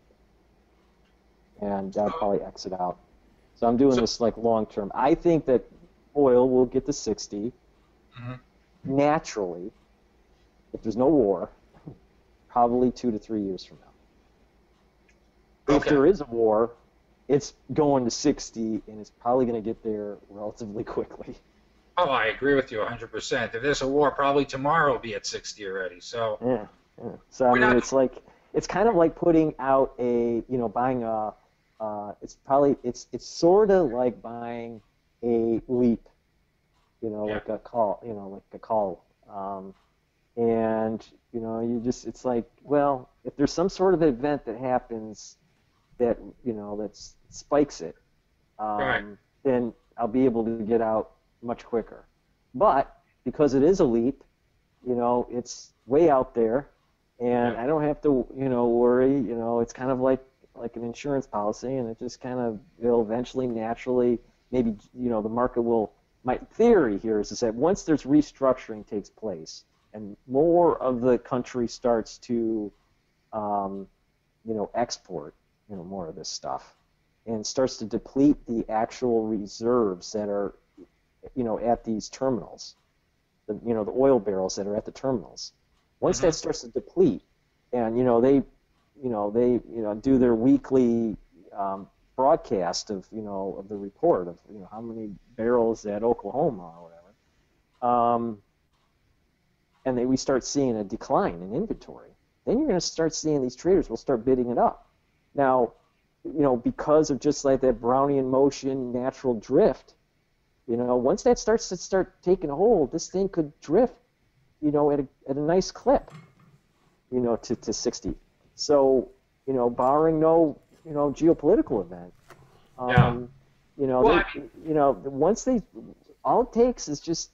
and I'd probably exit out. So I'm doing so, this like long term. I think that oil will get to sixty mm-hmm. naturally if there's no war, probably two to three years from now. Okay. If there is a war, it's going to sixty, and it's probably going to get there relatively quickly. Oh, I agree with you one hundred percent. If there's a war, probably tomorrow will be at sixty already. So yeah, yeah. So I mean, not... it's like it's kind of like putting out a, you know, buying a. Uh, it's probably it's it's sort of like buying a leap, you know, yeah. like a call, you know, like a call, um, and you know, you just it's like, well, if there's some sort of event that happens that, you know, that spikes it, um, right. then I'll be able to get out much quicker. But because it is a leap, you know, it's way out there, and yeah. I don't have to, you know, worry. You know, it's kind of like like an insurance policy, and it just kind of will eventually, naturally, maybe, you know, the market will. My theory here is, is that once there's restructuring takes place, and more of the country starts to, um, you know, export, you know, more of this stuff, and starts to deplete the actual reserves that are, you know, at these terminals, the, you know, the oil barrels that are at the terminals. Once mm-hmm. that starts to deplete, and, you know, they, you know, they, you know, do their weekly um, broadcast of, you know, of the report of, you know, how many barrels at Oklahoma or whatever, um, and then we start seeing a decline in inventory, then you're going to start seeing these traders will start bidding it up. Now, you know, because of just like that Brownian motion, natural drift, you know, once that starts to start taking hold, this thing could drift, you know, at a, at a nice clip. you know, to, to sixty. So, you know, barring no, you know, geopolitical event, um, Yeah. you know, Well, they, I mean, you know, once they, all it takes is just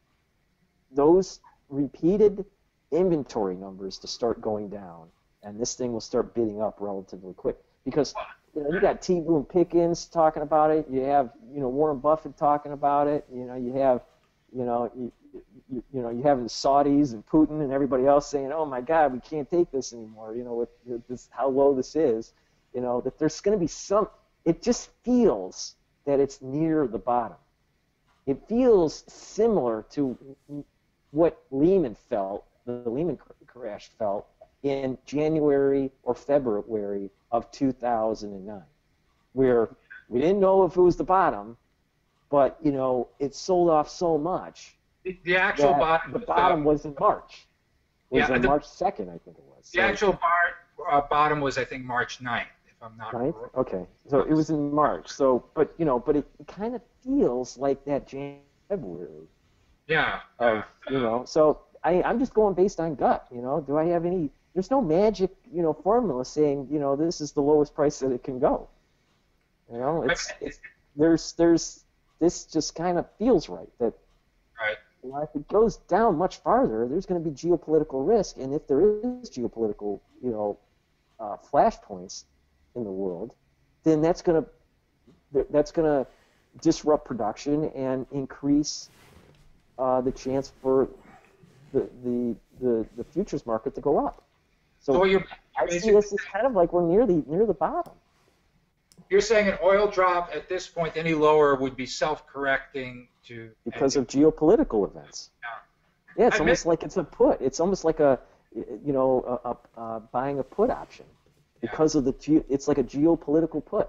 those repeated inventory numbers to start going down, and this thing will start bidding up relatively quick. Because you know you got T. Boone Pickens talking about it, you have you know Warren Buffett talking about it, you know you have you know you, you, you know you have the Saudis and Putin and everybody else saying, oh my God, we can't take this anymore. You know with, with this how low this is. You know that there's going to be some. It just feels that it's near the bottom. It feels similar to what Lehman felt, the Lehman crash felt in January or February of two thousand nine, where we didn't know if it was the bottom, but you know it sold off so much the, the actual that bottom. the bottom uh, was in March. It was yeah, on the, March second, I think it was. the So, actual bar, uh, bottom was I think March ninth, if I'm not ninth? wrong. Okay, so it was in March. So, but you know, but it, it kind of feels like that January, February. Yeah. Of you know, so I I'm just going based on gut. You know, do I have any? There's no magic you know formula saying you know this is the lowest price that it can go. You know, it's it's there's there's this just kind of feels right that Right. you know, if it goes down much farther, there's going to be geopolitical risk, and if there is geopolitical you know uh, flashpoints in the world, then that's going to that's going to disrupt production and increase uh, the chance for the, the the the futures market to go up. So, So what you're, I see this as kind of like we're near the near the bottom. you're saying an oil drop at this point any lower would be self-correcting to Because of geopolitical events. Yeah. Yeah, it's I almost mean- like it's a put. It's almost like a you know a, a, a buying a put option because of the ge- it's like a geopolitical put.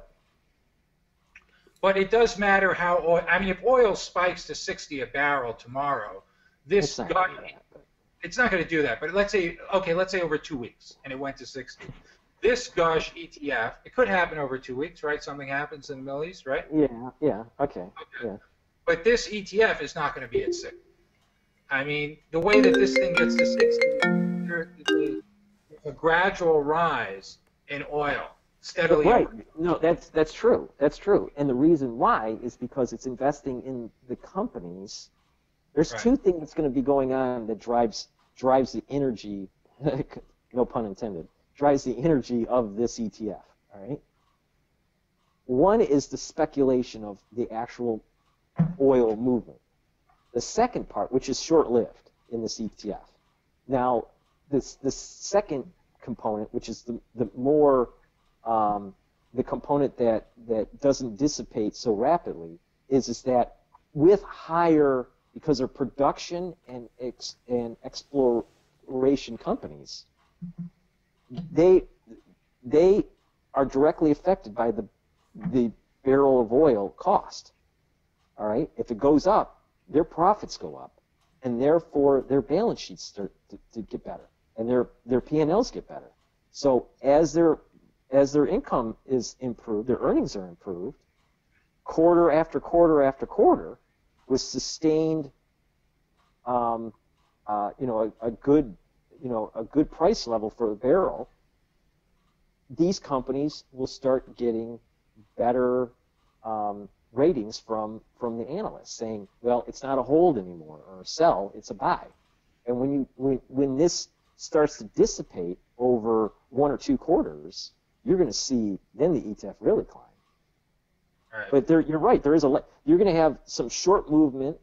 But it does matter how oil. I mean, if oil spikes to sixty a barrel tomorrow, this It's not got, gonna do that, but- it's not going to do that. But let's say, okay, let's say over two weeks, and it went to sixty. This Gush E T F, it could happen over two weeks, right? Something happens in the Middle East, right? Yeah, yeah, okay, Okay. yeah. But this E T F is not going to be at sixty. I mean, the way that this thing gets to sixty, there's a gradual rise in oil, steadily. Right. No, that's that's true. That's true. And the reason why is because it's investing in the companies. There's Right. two things that's going to be going on that drives drives the energy, no pun intended, drives the energy of this E T F. All right. One is the speculation of the actual oil movement. The second part, which is short-lived in this E T F. Now, this the second component, which is the the more um, the component that that doesn't dissipate so rapidly, is is that with higher because of production and ex, and exploration companies, they they are directly affected by the the barrel of oil cost. All right, if it goes up, their profits go up, and therefore their balance sheets start to, to get better, and their their P and Ls get better. So as their as their income is improved, their earnings are improved, quarter after quarter after quarter, with sustained, um, uh, you know, a, a good, you know, a good price level for a barrel. These companies will start getting better um, ratings from from the analysts, saying, well, it's not a hold anymore or a sell, it's a buy. And when you when, when this starts to dissipate over one or two quarters, you're going to see then the E T F really climb. Right. But there, you're right. There is a you're going to have some short movement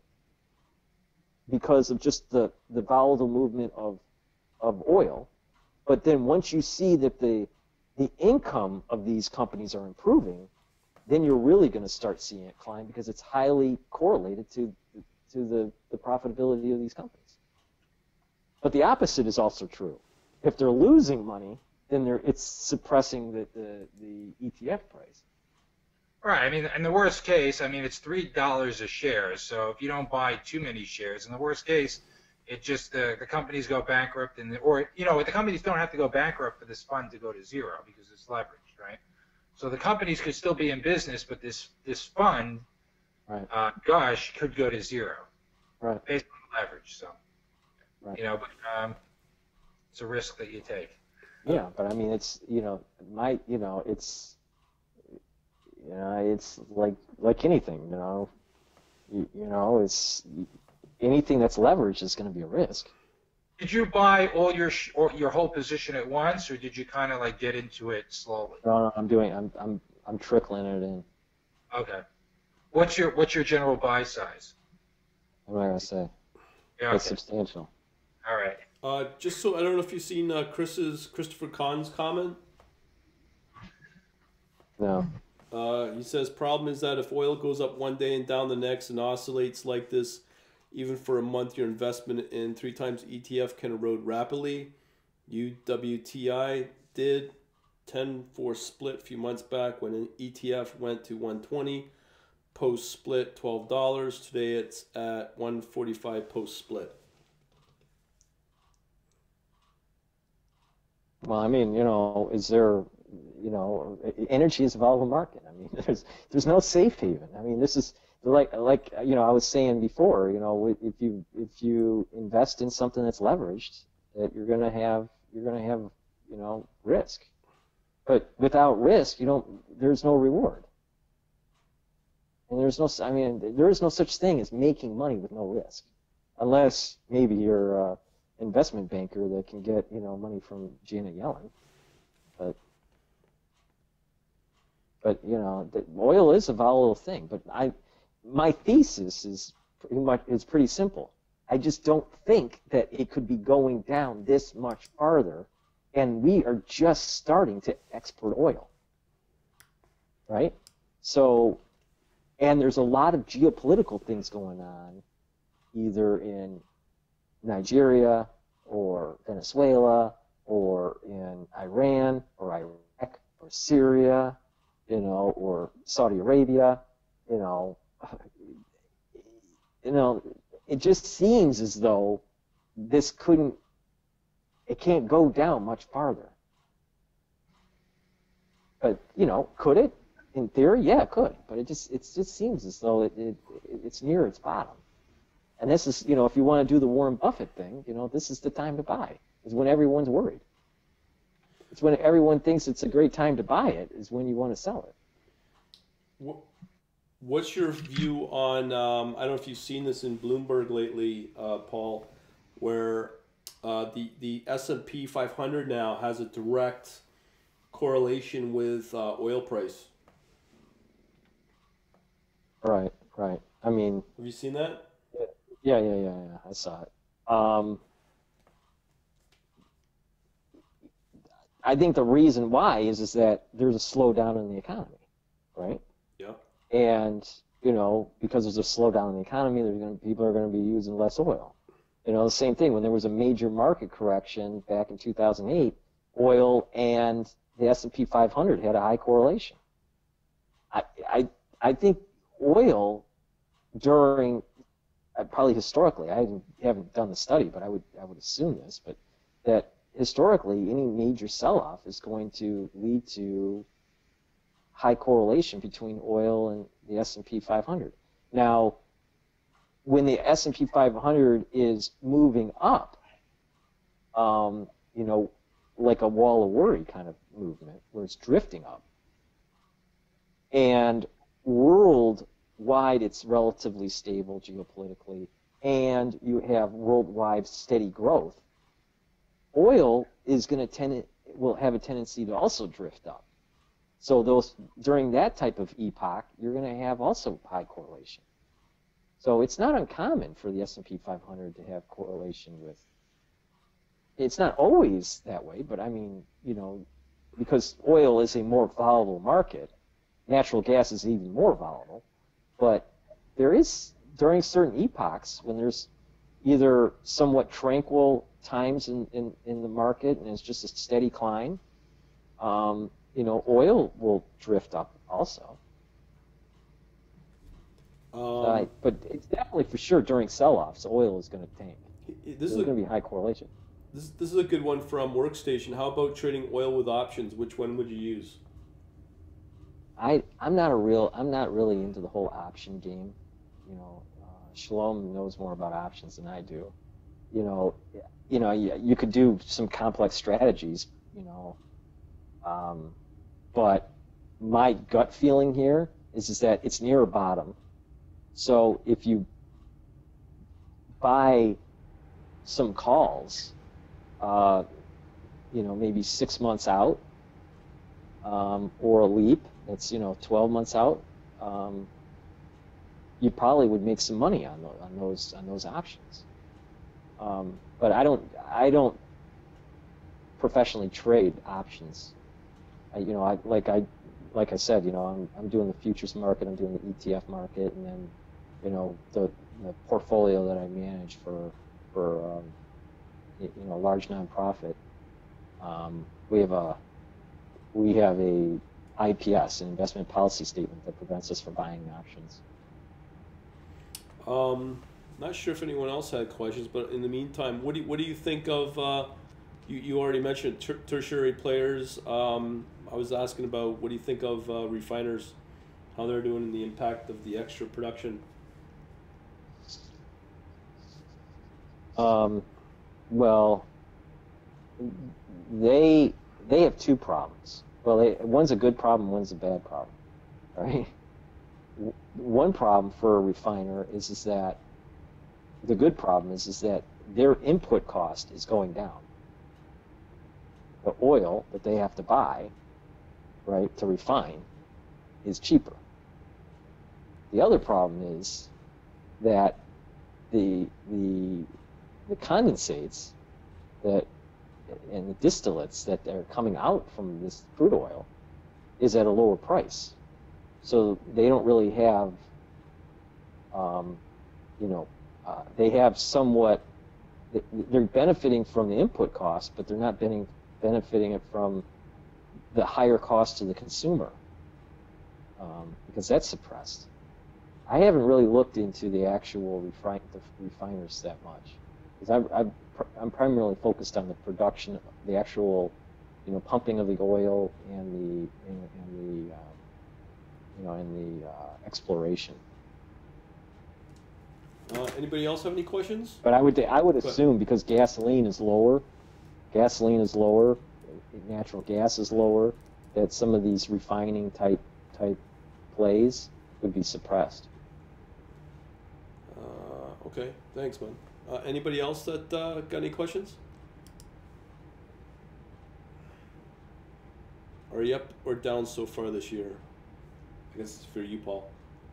because of just the, the volatile movement of of oil. But then once you see that the the income of these companies are improving, then you're really going to start seeing it climb because it's highly correlated to to the, the profitability of these companies. But the opposite is also true. If they're losing money, then they're it's suppressing the, the, the E T F price. Right. I mean, in the worst case, I mean, it's three dollars a share. So if you don't buy too many shares, in the worst case, it just the the companies go bankrupt, and the, or you know, the companies don't have to go bankrupt for this fund to go to zero because it's leveraged, right? So the companies could still be in business, but this this fund, Right. uh, Gush, could go to zero, Right. based on leverage. So, Right. you know, but um, It's a risk that you take. Yeah, but I mean, it's you know, my you know, it's you know, it's like like anything, you know, you, you know, it's anything that's leveraged is going to be a risk. Did you buy all your sh- or your whole position at once, or did you kind of like get into it slowly? No, no, I'm doing, I'm I'm I'm trickling it in. Okay. What's your what's your general buy size? What am I gonna say? Yeah. It's Okay. substantial. All right. Uh, just so I don't know if you've seen uh, Chris's Christopher Kahn's comment. No. Uh, he says problem is that if oil goes up one day and down the next and oscillates like this, even for a month, your investment in three times E T F can erode rapidly. U W T I did ten four split a few months back when an E T F went to one twenty. Post split twelve dollars. Today it's at one forty-five post split. Well, I mean, you know, is there, you know, energy is a volatile market. I mean, there's there's no safe haven. I mean, this is like like you know, I was saying before, you know, if you if you invest in something that's leveraged, that you're gonna have you're gonna have you know risk, but without risk, you don't. There's no reward, and there's no. I mean, there is no such thing as making money with no risk, unless maybe you're. Uh, investment banker that can get you know money from Janet Yellen, but but you know the oil is a volatile thing. But I, my thesis is pretty much is pretty simple. I just don't think that it could be going down this much farther, and we are just starting to export oil, right? So, and there's a lot of geopolitical things going on, either in Nigeria or Venezuela or in Iran or Iraq or Syria, you know, or Saudi Arabia, you know, you know, it just seems as though this couldn't, it can't go down much farther. But, you know, could it? In theory, yeah, it could. But it just, it just seems as though it, it it's near its bottom. And this is, you know, if you want to do the Warren Buffett thing, you know, this is the time to buy. Is when everyone's worried. It's when everyone thinks it's a great time to buy it. Is when you want to sell it. What's your view on? Um, I don't know if you've seen this in Bloomberg lately, uh, Paul, where uh, the the S and P five hundred now has a direct correlation with uh, oil price. Right, right. I mean, have you seen that? Yeah, yeah, yeah, yeah. I saw it. Um, I think the reason why is is that there's a slowdown in the economy, right? Yeah. And you know, because there's a slowdown in the economy, there's going to, people are going to be using less oil. You know, the same thing when there was a major market correction back in two thousand eight, oil and the S and P five hundred had a high correlation. I I I think oil during probably historically, I haven't done the study, but I would I would assume this, but that historically any major sell-off is going to lead to high correlation between oil and the S and P five hundred. Now, when the S and P five hundred is moving up, um, you know, like a wall of worry kind of movement, where it's drifting up, and worldwide it's relatively stable geopolitically, and you have worldwide steady growth, oil is going to tend will have a tendency to also drift up. So those during that type of epoch, you're going to have also high correlation. So it's not uncommon for the S and P five hundred to have correlation with. It's not always that way, but I mean, you know, because oil is a more volatile market, natural gas is even more volatile, but there is, during certain epochs, when there's either somewhat tranquil times in, in, in the market and it's just a steady climb, um, you know, oil will drift up also. Um, uh, but it's definitely for sure during sell-offs, oil is going to tank. This There's is going a, to be high correlation. This, this is a good one from Workstation. How about trading oil with options? Which one would you use? I I'm not a real I'm not really into the whole option game. You know, uh, Shalom knows more about options than I do. you know, you know, you, you could do some complex strategies, you know, um, but my gut feeling here is is that it's near a bottom. So if you buy some calls, uh, you know, maybe six months out, um, or a leap that's, you know, twelve months out, um, you probably would make some money on those on those on those options. Um, but I don't I don't professionally trade options. I, you know, I like I like I said, you know, I'm I'm doing the futures market, I'm doing the E T F market, and then, you know, the the portfolio that I manage for for um, you know, a large nonprofit. Um, we have a we have a I P S, an investment policy statement, that prevents us from buying options. Um, not sure if anyone else had questions, but in the meantime, what do you, what do you think of? Uh, you you already mentioned ter- tertiary players. Um, I was asking about what do you think of uh, refiners, how they're doing, and the impact of the extra production. Um, well, they they have two problems. Well, they, one's a good problem, one's a bad problem, right? One problem for a refiner is is that the good problem is is that their input cost is going down. The oil that they have to buy, right, to refine, is cheaper. The other problem is that the the the condensates that and the distillates that are coming out from this crude oil is at a lower price. So they don't really have, um, you know, uh, they have somewhat, they're benefiting from the input cost, but they're not benefiting benefiting it from the higher cost to the consumer, um, because that's suppressed. I haven't really looked into the actual refine, the refiners that much, because I'm, I'm primarily focused on the production, the actual, you know, pumping of the oil and the and, and the uh, you know, and the uh, exploration. Uh, anybody else have any questions? But I would I would assume, because gasoline is lower, gasoline is lower, natural gas is lower, that some of these refining type type plays would be suppressed. Uh, okay, thanks, man. Uh, anybody else that uh, got any questions? Are you up or down so far this year? I guess it's for you, Paul.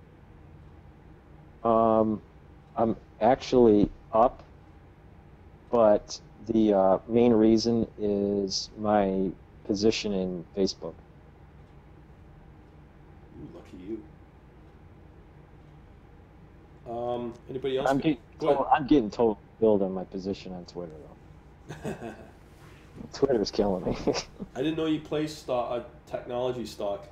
Um, I'm actually up, but the uh, main reason is my position in Facebook. Ooh, lucky you. Um, anybody else? I'm getting, told, I'm getting told to build on my position on Twitter, though. Twitter's killing me. I didn't know you play stock, uh, technology stock.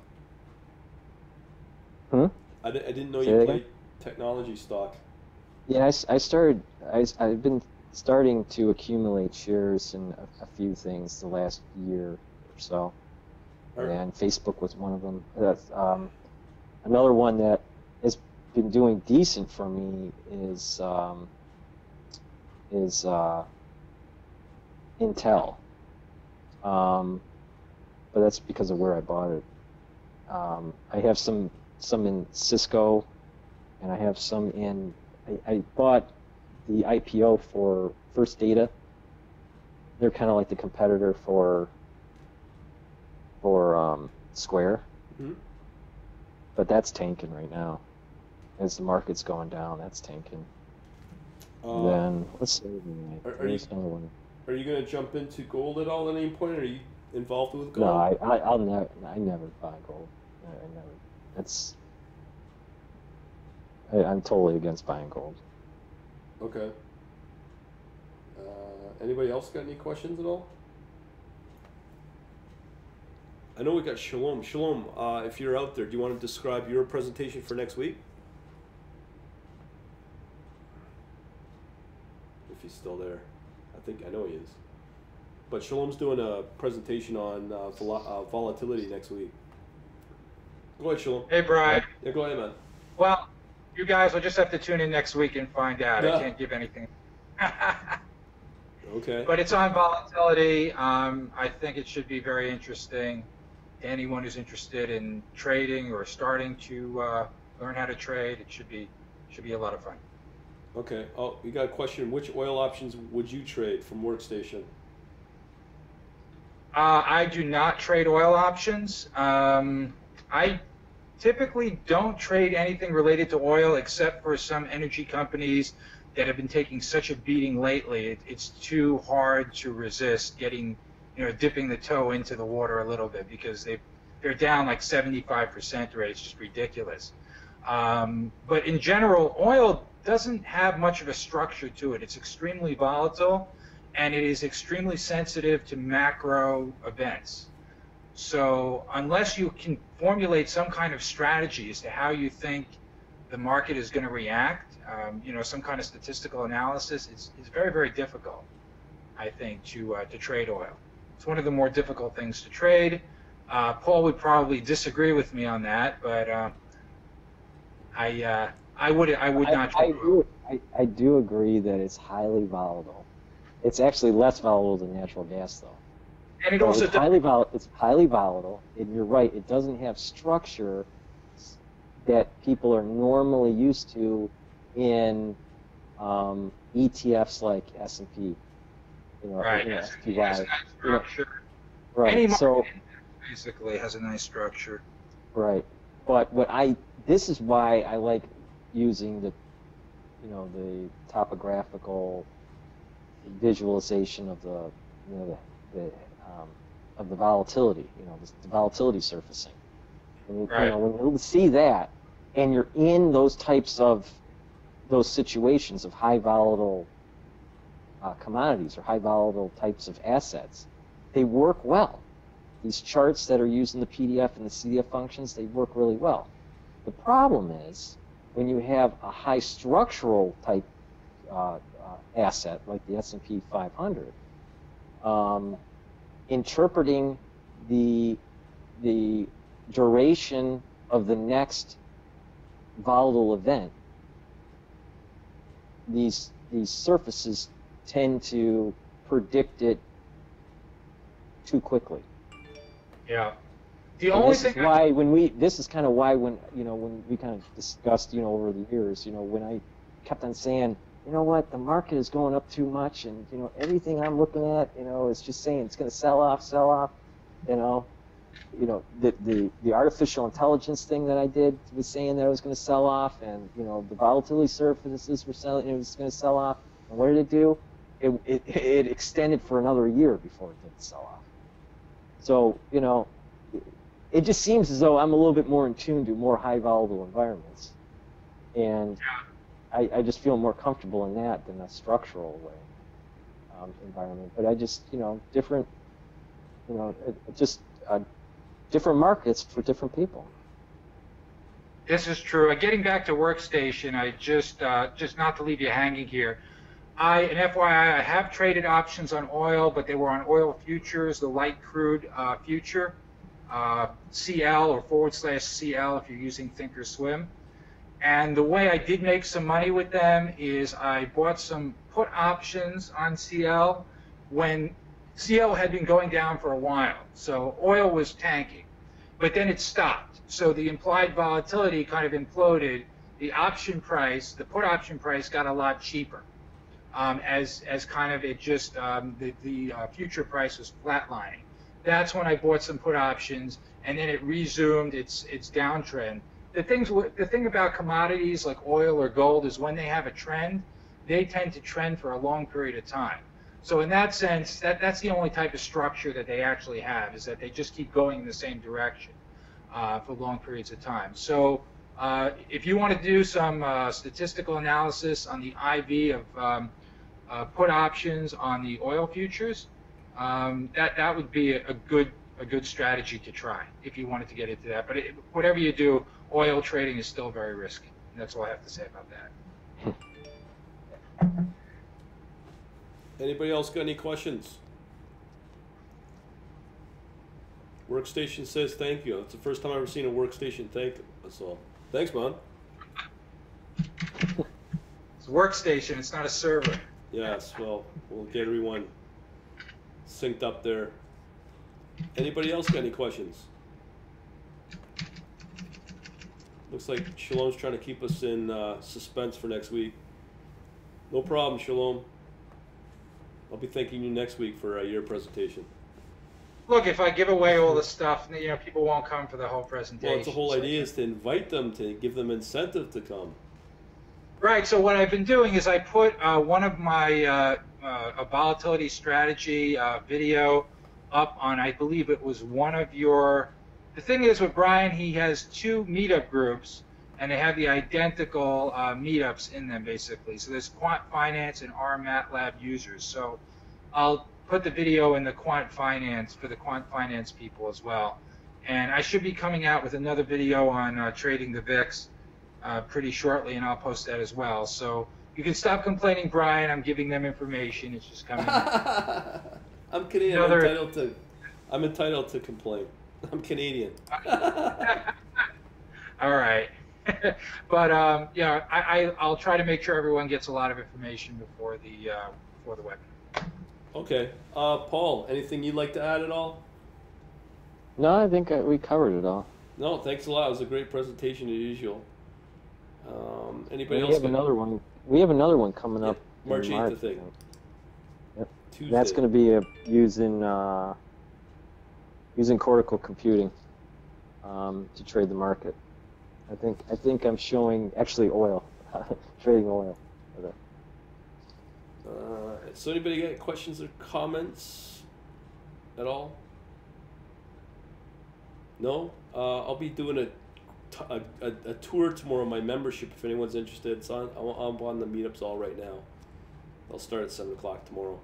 Hmm? I, di- I didn't know Say you that played again? technology stock. Yeah, I, I started, I, I've been starting to accumulate shares in a, a few things the last year or so. Are, And Facebook was one of them. That's, um, another one that has been doing decent for me is um, is uh, Intel. Um, but that's because of where I bought it. Um, I have some some in Cisco, and I have some in. I, I bought the I P O for First Data. They're kind of like the competitor for for um, Square, mm-hmm. but that's tanking right now. As the market's going down, that's tanking. Uh, then let's see. Are, are, you, another one. are you going to jump into gold at all at any point? Are you involved with gold? No, I, I I'll never. I never buy gold. I, I never. That's. I, I'm totally against buying gold. Okay. Uh, anybody else got any questions at all? I know we got Shalom. Shalom, uh, if you're out there, do you want to describe your presentation for next week? If he's still there. I think, I know he is. But Shalom's doing a presentation on uh, vol- uh, volatility next week. Go ahead, Shalom. Hey, Brian. Yeah, go ahead, man. Well, you guys will just have to tune in next week and find out. Yeah. I can't give anything. Okay. But it's on volatility. Um, I think it should be very interesting to anyone who's interested in trading or starting to uh, learn how to trade. It should be should be a lot of fun. Okay. Oh, we got a question. Which oil options would you trade from Workstation? Uh, I do not trade oil options. Um, I typically don't trade anything related to oil except for some energy companies that have been taking such a beating lately. It, it's too hard to resist getting, you know, dipping the toe into the water a little bit because they they're down like seventy-five percent rate. It's just ridiculous. Um, but in general, oil doesn't have much of a structure to it. It's extremely volatile, and it is extremely sensitive to macro events. So unless you can formulate some kind of strategy as to how you think the market is going to react, um, you know, some kind of statistical analysis, it's, it's very, very difficult, I think, to, uh, to trade oil. It's one of the more difficult things to trade. Uh, Paul would probably disagree with me on that, but uh, I, uh, I would, I would not I, I trade oil. do, I, I do agree that it's highly volatile. It's actually less volatile than natural gas, though. And it So also it's highly volatile. It's highly volatile, and you're right. It doesn't have structure that people are normally used to in um, E T Fs like S and P. You know, right, you know, yes, S and P it has a five. nice You know, structure. right. Any So market basically has a nice structure. right. But what I this is why I like using the you know the topographical visualization of the you know the, the um, of the volatility, you know, the, the volatility surfacing. When you, Right. you know, when you see that, and you're in those types of those situations of high volatile uh, commodities or high volatile types of assets, they work well. These charts that are used in the P D F and the C D F functions, they work really well. The problem is when you have a high structural type uh, uh, asset like the S and P five hundred, um, interpreting the the duration of the next volatile event, these these surfaces tend to predict it too quickly. Yeah. The And only this thing is why when we this is kind of why when you know when we kind of discussed you know over the years you know when I kept on saying you know what the market is going up too much and you know everything I'm looking at you know is just saying it's going to sell off sell off you know you know the the the artificial intelligence thing that I did was saying that it was going to sell off and you know the volatility surfaces were selling it was going to sell off and what did it do it, it it extended for another year before it did sell off. So you know it just seems as though I'm a little bit more in tune to more high volatile environments, and I, I just feel more comfortable in that than a structural way um, environment. But I just, you know, different, you know, it, it just uh, different markets for different people. This is true. Uh, getting back to Workstation, I just, uh, just not to leave you hanging here. I, and F Y I, I have traded options on oil, but they were on oil futures, the light crude uh, future. Uh, C L or forward slash C L if you're using Thinkorswim. And the way I did make some money with them is I bought some put options on C L when C L had been going down for a while. So oil was tanking, but then it stopped. So the implied volatility kind of imploded. The option price, the put option price got a lot cheaper um, as, as kind of it just, um, the, the uh, future price was flatlining. That's when I bought some put options, and then it resumed its its downtrend. The things, the thing about commodities like oil or gold is when they have a trend, they tend to trend for a long period of time. So in that sense, that that's the only type of structure that they actually have is that they just keep going in the same direction uh, for long periods of time. So uh, if you want to do some uh, statistical analysis on the I V of um, uh, put options on the oil futures. Um, that that would be a, a good a good strategy to try if you wanted to get into that. But it, whatever you do, oil trading is still very risky. And that's all I have to say about that. Anybody else got any questions? Workstation says thank you. It's the first time I've ever seen a Workstation thank us all. Thanks, man. It's a workstation. It's not a server. Yes, well, we'll get everyone synced up there. Anybody else got any questions? Looks like Shalom's trying to keep us in uh, suspense for next week. No problem, Shalom. I'll be thanking you next week for uh, your presentation. Look, if I give away all the stuff, you know, people won't come for the whole presentation. Well, it's the whole so idea is to invite them, to give them incentive to come. Right. So what I've been doing is I put uh, one of my uh, uh, a volatility strategy uh, video up on, I believe it was one of your. The thing is with Brian, he has two meetup groups, and they have the identical uh, meetups in them basically. So there's Quant Finance and R MATLAB users. So I'll put the video in the Quant Finance for the Quant Finance people as well. And I should be coming out with another video on uh, trading the V I X. Uh, pretty shortly, and I'll post that as well. So you can stop complaining, Brian. I'm giving them information. It's just coming. I'm Canadian. Another... I'm entitled to. I'm entitled to complain. I'm Canadian. All right, but um, yeah, I, I I'll try to make sure everyone gets a lot of information before the uh, before the webinar. Okay, uh, Paul. Anything you'd like to add at all? No, I think uh, we covered it all. No, thanks a lot. It was a great presentation as usual. Um, anybody we else? have got... another one. We have another one coming yeah, up. March in eighth, March, I think. Yep. Tuesday. That's going to be a, using uh, using cortical computing um, to trade the market. I think I think I'm showing actually oil, trading oil. Uh, so anybody got questions or comments at all? No? Uh, I'll be doing a, a, a, a tour tomorrow, my membership, if anyone's interested. It's on, I'm on the meetups all right now. I'll start at seven o'clock tomorrow.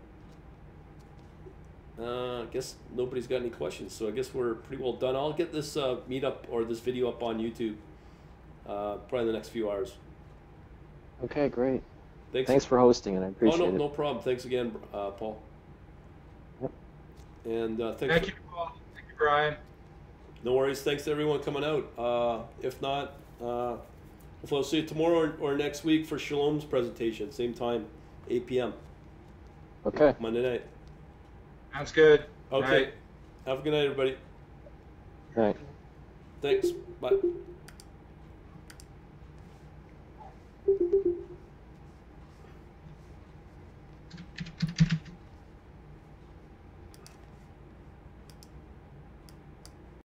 Uh, I guess nobody's got any questions, so I guess we're pretty well done. I'll get this uh, meetup or this video up on YouTube uh, probably in the next few hours. Okay, great. Thanks, Thanks for hosting it. I appreciate oh, no, it. no problem. Thanks again, uh, Paul. Yep. And uh, thanks. Thank for, you, Paul. Thank you, Brian. No worries. Thanks to everyone coming out. Uh, if not, uh, hopefully I'll see you tomorrow or, or next week for Shalom's presentation, same time, eight p m Okay. Monday night. Sounds good. Okay. Right. Have a good night, everybody. All right. Thanks. Bye.